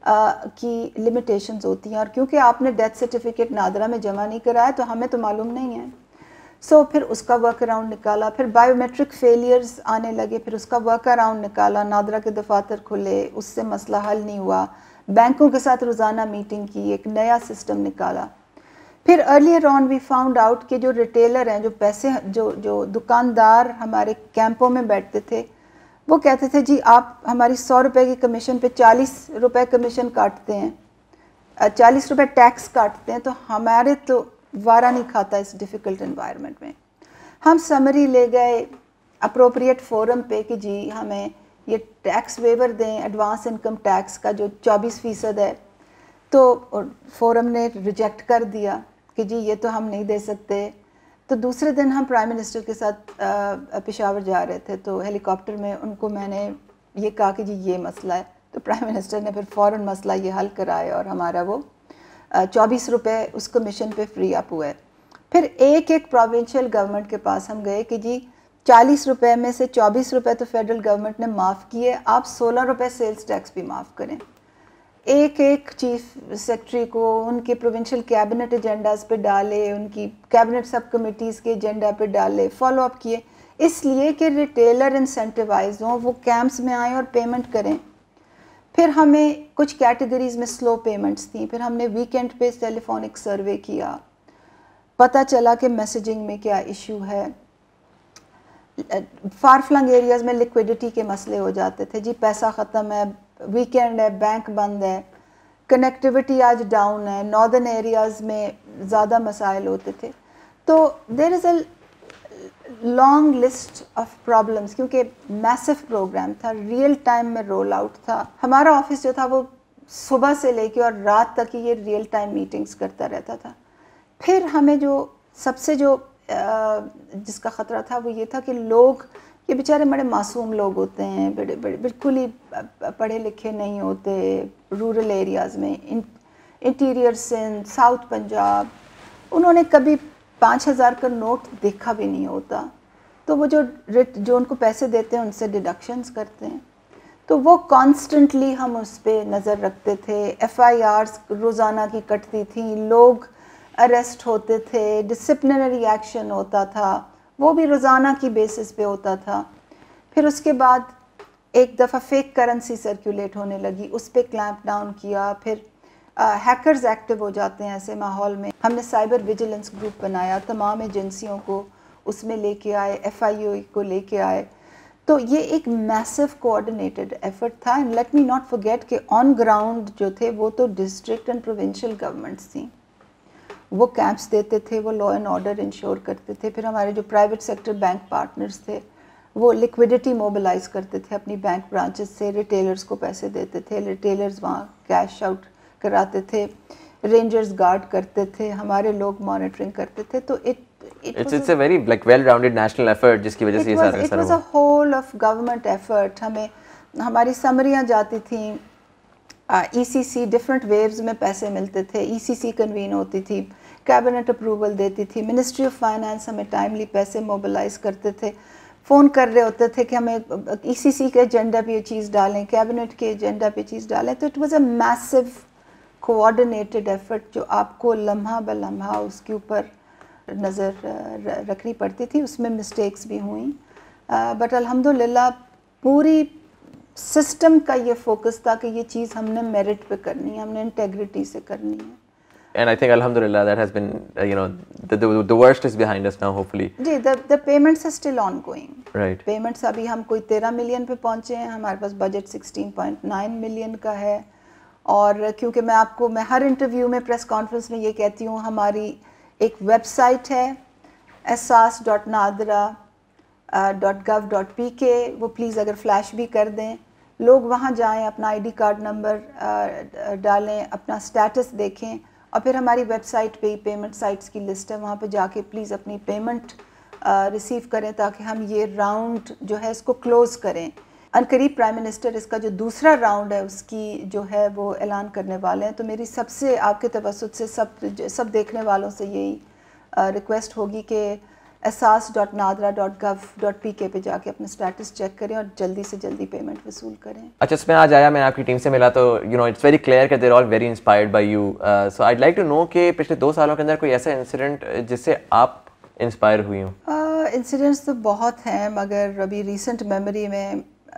کی لمیٹیشنز ہوتی ہیں, اور کیونکہ آپ نے ڈیتھ سرٹیفکیٹ نادرا میں جمع نہیں کرایا تو ہمیں تو معلوم نہیں ہے. سو پھر اس کا ورک اراؤنڈ نکالا. پھر بایو میٹرک فیلیئرز آنے لگے, پھر اس کا ورک اراؤنڈ نکالا. نادرا کے دفاتر کھلے, اس سے مسئلہ حل نہیں ہوا. بینکوں کے ساتھ روزانہ میٹنگ کی, ایک نیا سسٹم نکالا. پھر earlier on we found out کہ جو ریٹیلر ہیں, جو پیسے جو جو دکاندار ہمارے کیمپوں میں بیٹھتے تھے, وہ کہتے تھے جی آپ ہماری سو روپے کی کمیشن پہ چالیس روپے کمیشن کاٹتے ہیں, چالیس روپے ٹیکس کاٹتے ہیں, تو ہمارے تو وارہ نہیں کھاتا اس ڈیفیکلٹ انوائرمنٹ میں. ہم سمری لے گئے اپروپریٹ فورم پہ کہ جی ہمیں یہ ٹیکس ویور دیں, ایڈوانس انکم ٹیکس کا جو چوبیس فیصد ہے. تو فورم نے ریجیکٹ کر دیا کہ جی یہ تو ہم نہیں دے سکتے. تو دوسرے دن ہم پرائم منسٹر کے ساتھ پشاور جا رہے تھے, تو ہیلی کاپٹر میں ان کو میں نے یہ کہا کہ جی یہ مسئلہ ہے. تو پرائم منسٹر نے پھر فوراً مسئلہ یہ حل کرایا اور ہمارا وہ چوبیس روپے اس کمیشن پہ فری اپ ہوا ہے. پھر ایک ایک پروونشل گورنمنٹ کے پاس ہم گئے کہ جی چالیس روپے میں سے چوبیس روپے تو فیڈرل گورنمنٹ نے معاف کیے, آپ سولہ روپے سیلز ٹیکس بھی معاف کریں. ایک ایک چیف سیکرٹری کو ان کے پروونشل کیبنٹ ایجنڈاز پہ ڈالے, ان کی کیبنٹ سب کمیٹیز کے ایجنڈا پہ ڈالے, فالو اپ کیے, اس لیے کہ ریٹیلر انسینٹیوائز ہوں, وہ کیمپس میں آئیں اور پیمنٹ کریں. پھر ہمیں کچھ کیٹیگریز میں سلو پیمنٹس تھیں. پھر ہم نے ویکینڈ پہ ٹیلی فونک سروے کیا, پتہ چلا کہ میسیجنگ میں کیا ایشو ہے. فار فلنگ ایریاز میں لیکویڈیٹی کے مسئلے ہو جاتے تھے, جی پیسہ ختم ہے, ویکینڈ ہے, بینک بند ہے, کنیکٹیوٹی آج ڈاؤن ہے. ناردرن ایریاز میں زیادہ مسائل ہوتے تھے. تو there is a long list of problems, کیونکہ میسو پروگرام تھا, ریئل ٹائم میں رول آؤٹ تھا. ہمارا آفس جو تھا وہ صبح سے لے کے اور رات تک یہ ریئل ٹائم میٹنگز کرتا رہتا تھا. پھر ہمیں جو سب سے جو جس کا خطرہ تھا وہ یہ تھا کہ لوگ یہ بیچارے بڑے معصوم لوگ ہوتے ہیں, بڑے بڑے بالکل ہی پڑھے لکھے نہیں ہوتے, رورل ایریاز میں, انٹیریئر سندھ, ساؤتھ پنجاب, انہوں نے کبھی پانچ ہزار کا نوٹ دیکھا بھی نہیں ہوتا. تو وہ جو جو ان کو پیسے دیتے ہیں ان سے ڈیڈکشنز کرتے ہیں. تو وہ کانسٹنٹلی ہم اس پہ نظر رکھتے تھے. ایف آئی آرز روزانہ کی کٹتی تھیں, لوگ اریسٹ ہوتے تھے, ڈسپلنری ایکشن ہوتا تھا, وہ بھی روزانہ کی بیسس پہ ہوتا تھا. پھر اس کے بعد ایک دفعہ فیک کرنسی سرکولیٹ ہونے لگی, اس پہ کلیمپ ڈاؤن کیا. پھر ہیکرز ایکٹیو ہو جاتے ہیں ایسے ماحول میں, ہم نے سائبر ویجیلنس گروپ بنایا, تمام ایجنسیوں کو اس میں لے کے آئے, ایف آئی او کو لے کے آئے. تو یہ ایک میسو کوآرڈینیٹڈ ایفرٹ تھا. And let me not forget کہ آن گراؤنڈ جو تھے وہ تو ڈسٹرکٹ اینڈ پروونشل گورنمنٹس تھیں, وہ کیمپس دیتے تھے, وہ لا اینڈ آرڈر انشور کرتے تھے. پھر ہمارے جو پرائیویٹ سیکٹر بینک پارٹنرز تھے وہ لیکویڈیٹی موبلائز کرتے تھے اپنی بینک برانچز سے, ریٹیلرز کو پیسے دیتے تھے, ریٹیلرز وہاں کیش آؤٹ کراتے تھے, رینجرز گارڈ کرتے تھے, ہمارے لوگ مانیٹرنگ کرتے تھے. تو it It's it's a very like well-rounded national effort جس کی وجہ سے یہ سارا It was a whole of government effort. ہمیں ہماری سمریاں جاتی تھیں, ای سی سی ڈفرینٹ ویوز میں پیسے ملتے تھے, ای سی سی کنوین ہوتی تھی, کیبنٹ اپروول دیتی تھی, منسٹری آف فائنانس ہمیں ٹائملی پیسے موبلائز کرتے تھے, فون کر رہے ہوتے تھے کہ ہمیں ای سی سی کے ایجنڈا پہ یہ چیز ڈالیں, کیبنٹ کے ایجنڈا پہ چیز ڈالیں. تو it was a massive coordinated effort جو آپ کو لمحہ بہ لمحہ اس کے اوپر نظر رکھنی پڑتی تھی، اس میں مسٹیکس بھی ہوئیں، بٹ الحمدللہ پوری سسٹم کا یہ فوکس تھا کہ یہ چیز ہم نے میرٹ پہ کرنی ہے، ہم نے انٹیگریٹی سے کرنی ہے. And I think alhamdulillah that has been uh, you know the, the the worst is behind us now hopefully. G the the payments are still ongoing. Right. Payments ابھی ہم کوئی تیرہ ملین پہ پہنچے ہیں، ہمارے پاس budget sixteen point nine million کا ہے. اور کیونکہ میں آپ کو میں ہر انٹرویو میں پریس کانفرنس میں یہ کہتی ہوں، ہماری ایک ویب سائٹ ہے Ehsaas dot NADRA dot gov dot P K, وہ پلیز اگر فلیش بھی کر دیں، لوگ وہاں جائیں، اپنا آئی ڈی کارڈ نمبر ڈالیں، اپنا اسٹیٹس دیکھیں، اور پھر ہماری ویب سائٹ پہ ہی پیمنٹ سائٹس کی لسٹ ہے، وہاں پہ جا کے پلیز اپنی پیمنٹ ریسیو کریں تاکہ ہم یہ راؤنڈ جو ہے اس کو کلوز کریں. ان قریب پرائم منسٹر اس کا جو دوسرا راؤنڈ ہے اس کی جو ہے وہ اعلان کرنے والے ہیں. تو میری سب سے آپ کے توسط سے سب سب دیکھنے والوں سے یہی ریکویسٹ ہوگی کہ Ehsaas dot NADRA dot gov dot P K پہ جا کے اپنا اسٹیٹس چیک کریں اور جلدی سے جلدی پیمنٹ وصول کریں. اچھا، اس میں آج آیا، میں آپ کی ٹیم سے ملا تو you know it's very clear کہ they are all very inspired by you. So I'd like to know کہ پچھلے دو سالوں کے اندر کوئی ایسا انسیڈنٹ جس سے آپ انسپائر ہوئی ہوں. انسیڈنٹس تو بہت ہیں، مگر ابھی ریسنٹ میموری میں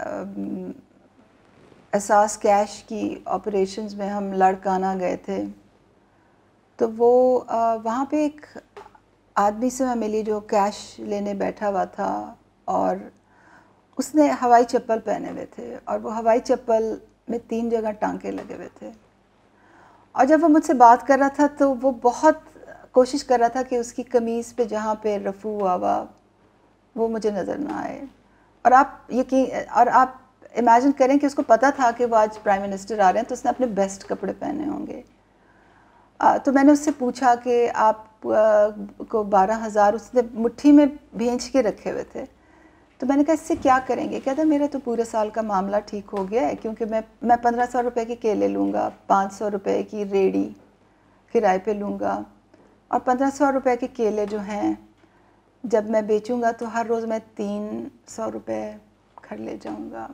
احساس کیش کی آپریشنز میں ہم لاڑکانہ گئے تھے، تو وہ وہاں پہ ایک آدمی سے میں ملی جو کیش لینے بیٹھا ہوا تھا، اور اس نے ہوائی چپل پہنے ہوئے تھے، اور وہ ہوائی چپل میں تین جگہ ٹانکے لگے ہوئے تھے. اور جب وہ مجھ سے بات کر رہا تھا تو وہ بہت کوشش کر رہا تھا کہ اس کی قمیض پہ جہاں پہ رفو ہوا ہوا وہ مجھے نظر نہ آئے. اور آپ یقین اور آپ امیجن کریں کہ اس کو پتہ تھا کہ وہ آج پرائم منسٹر آ رہے ہیں، تو اس نے اپنے بیسٹ کپڑے پہنے ہوں گے. تو میں نے اس سے پوچھا کہ آپ کو بارہ ہزار اس نے مٹھی میں بھینچ کے رکھے ہوئے تھے، تو میں نے کہا اس سے کیا کریں گے؟ کہتا میرا تو پورے سال کا معاملہ ٹھیک ہو گیا ہے، کیونکہ میں میں پندرہ سو روپے کے کیلے لوں گا، پانچ سو روپے کی ریڑھی کرائے پہ لوں گا، اور پندرہ سو روپے کے کیلے جو ہیں جب میں بیچوں گا تو ہر روز میں تین سو روپے گھر لے جاؤں گا.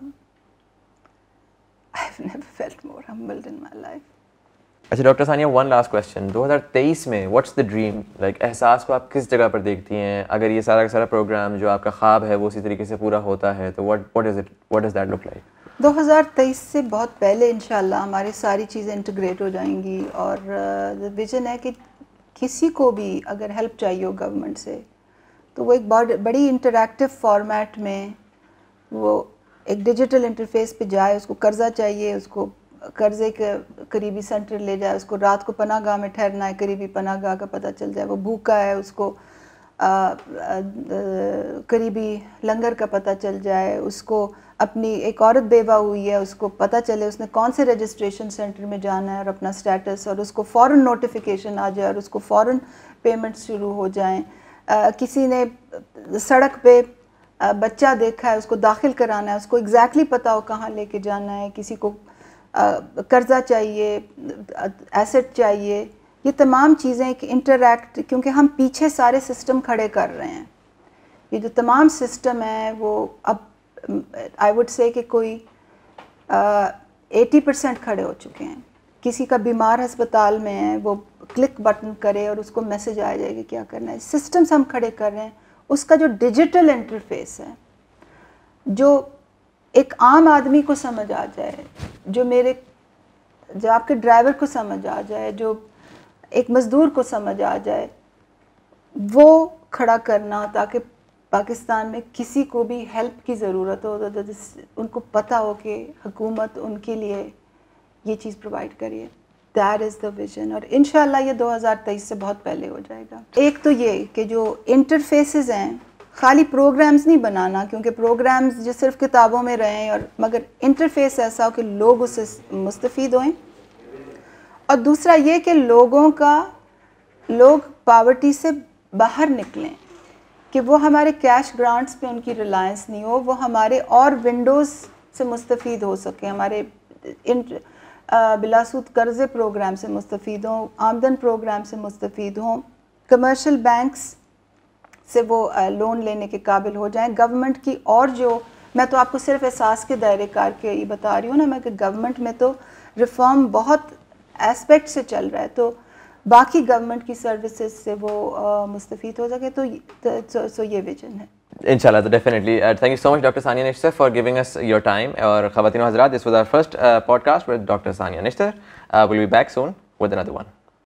I've never felt more humbled in my life. اچھا doctor Sania, one last question, دو ہزار تیئیس میں واٹس دا ڈریم؟ لائک احساس کو آپ کس جگہ پر دیکھتی ہیں؟ اگر یہ سارا کا سارا پروگرام جو آپ کا خواب ہے وہ اسی طریقے سے پورا ہوتا ہے تو what what is it what does that look like? دو ہزار تیئیس سے بہت پہلے انشاءاللہ ہماری ساری چیزیں انٹیگریٹ ہو جائیں گی، اور ویژن ہے کہ کسی کو بھی اگر ہیلپ چاہیے ہو گورنمنٹ سے تو وہ ایک بڑی انٹریکٹیو فارمیٹ میں وہ ایک ڈیجیٹل انٹرفیس پہ جائے. اس کو قرضہ چاہیے، اس کو قرضے کے قریبی سینٹر لے جائے، اس کو رات کو پناہ گاہ میں ٹھہرنا ہے، قریبی پناہ گاہ کا پتہ چل جائے، وہ بھوکا ہے اس کو قریبی لنگر کا پتہ چل جائے، اس کو اپنی ایک عورت بیوہ ہوئی ہے اس کو پتہ چلے اس نے کون سے رجسٹریشن سینٹر میں جانا ہے اور اپنا سٹیٹس، اور اس کو فوراً نوٹیفیکیشن آ جائے اور اس کو فوراً پیمنٹس شروع ہو جائیں. کسی نے سڑک پہ بچہ دیکھا ہے اس کو داخل کرانا ہے، اس کو ایگزیکٹلی پتہ ہو کہاں لے کے جانا ہے. کسی کو قرضہ چاہیے، ایسٹ چاہیے، یہ تمام چیزیں ایک انٹریکٹ، کیونکہ ہم پیچھے سارے سسٹم کھڑے کر رہے ہیں. یہ جو تمام سسٹم ہے وہ اب آئی وڈ سے کہ کوئی ایٹی پرسینٹ کھڑے ہو چکے ہیں. کسی کا بیمار ہسپتال میں ہے، وہ کلک بٹن کرے اور اس کو میسج آ جائے کہ کیا کرنا ہے. سسٹمز ہم کھڑے کر رہے ہیں. اس کا جو ڈیجیٹل انٹرفیس ہے، جو ایک عام آدمی کو سمجھ آ جائے، جو میرے جو آپ کے ڈرائیور کو سمجھ آ جائے، جو ایک مزدور کو سمجھ آ جائے، وہ کھڑا کرنا تاکہ پاکستان میں کسی کو بھی ہیلپ کی ضرورت ہو تو ان کو پتہ ہو کہ حکومت ان کے لیے یہ چیز پرووائڈ کریے. دیٹ از دا ویژن، اور انشاءاللہ یہ دو ہزار تیئیس سے بہت پہلے ہو جائے گا. ایک تو یہ کہ جو انٹرفیسز ہیں، خالی پروگرامز نہیں بنانا، کیونکہ پروگرامز جو صرف کتابوں میں رہیں، اور مگر انٹرفیس ایسا ہو کہ لوگ اس سے مستفید ہوئیں. اور دوسرا یہ کہ لوگوں کا لوگ پاورٹی سے باہر نکلیں، کہ وہ ہمارے کیش گرانٹس پہ ان کی ریلائنس نہیں ہو، وہ ہمارے اور ونڈوز سے مستفید ہو سکیں، ہمارے بلاسود قرضے پروگرام سے مستفید ہوں، آمدن پروگرام سے مستفید ہوں، کمرشل بینکس سے وہ لون لینے کے قابل ہو جائیں. گورنمنٹ کی اور جو میں تو آپ کو صرف احساس کے دائرے کار کے یہ بتا رہی ہوں نا، میں کہ گورنمنٹ میں تو ریفارم بہت ایسپیکٹ سے چل رہا ہے تو باقی گورنمنٹ کی سروسز سے وہ مستفید ہو سکے, تو سو یہ ویژن ہے انشاءاللہ. تو definitely thank you so much doctor Sania Nishtar for giving us your time. اور خواتین و حضرات, this was our first podcast with doctor Sania Nishtar. We'll be back soon with another one.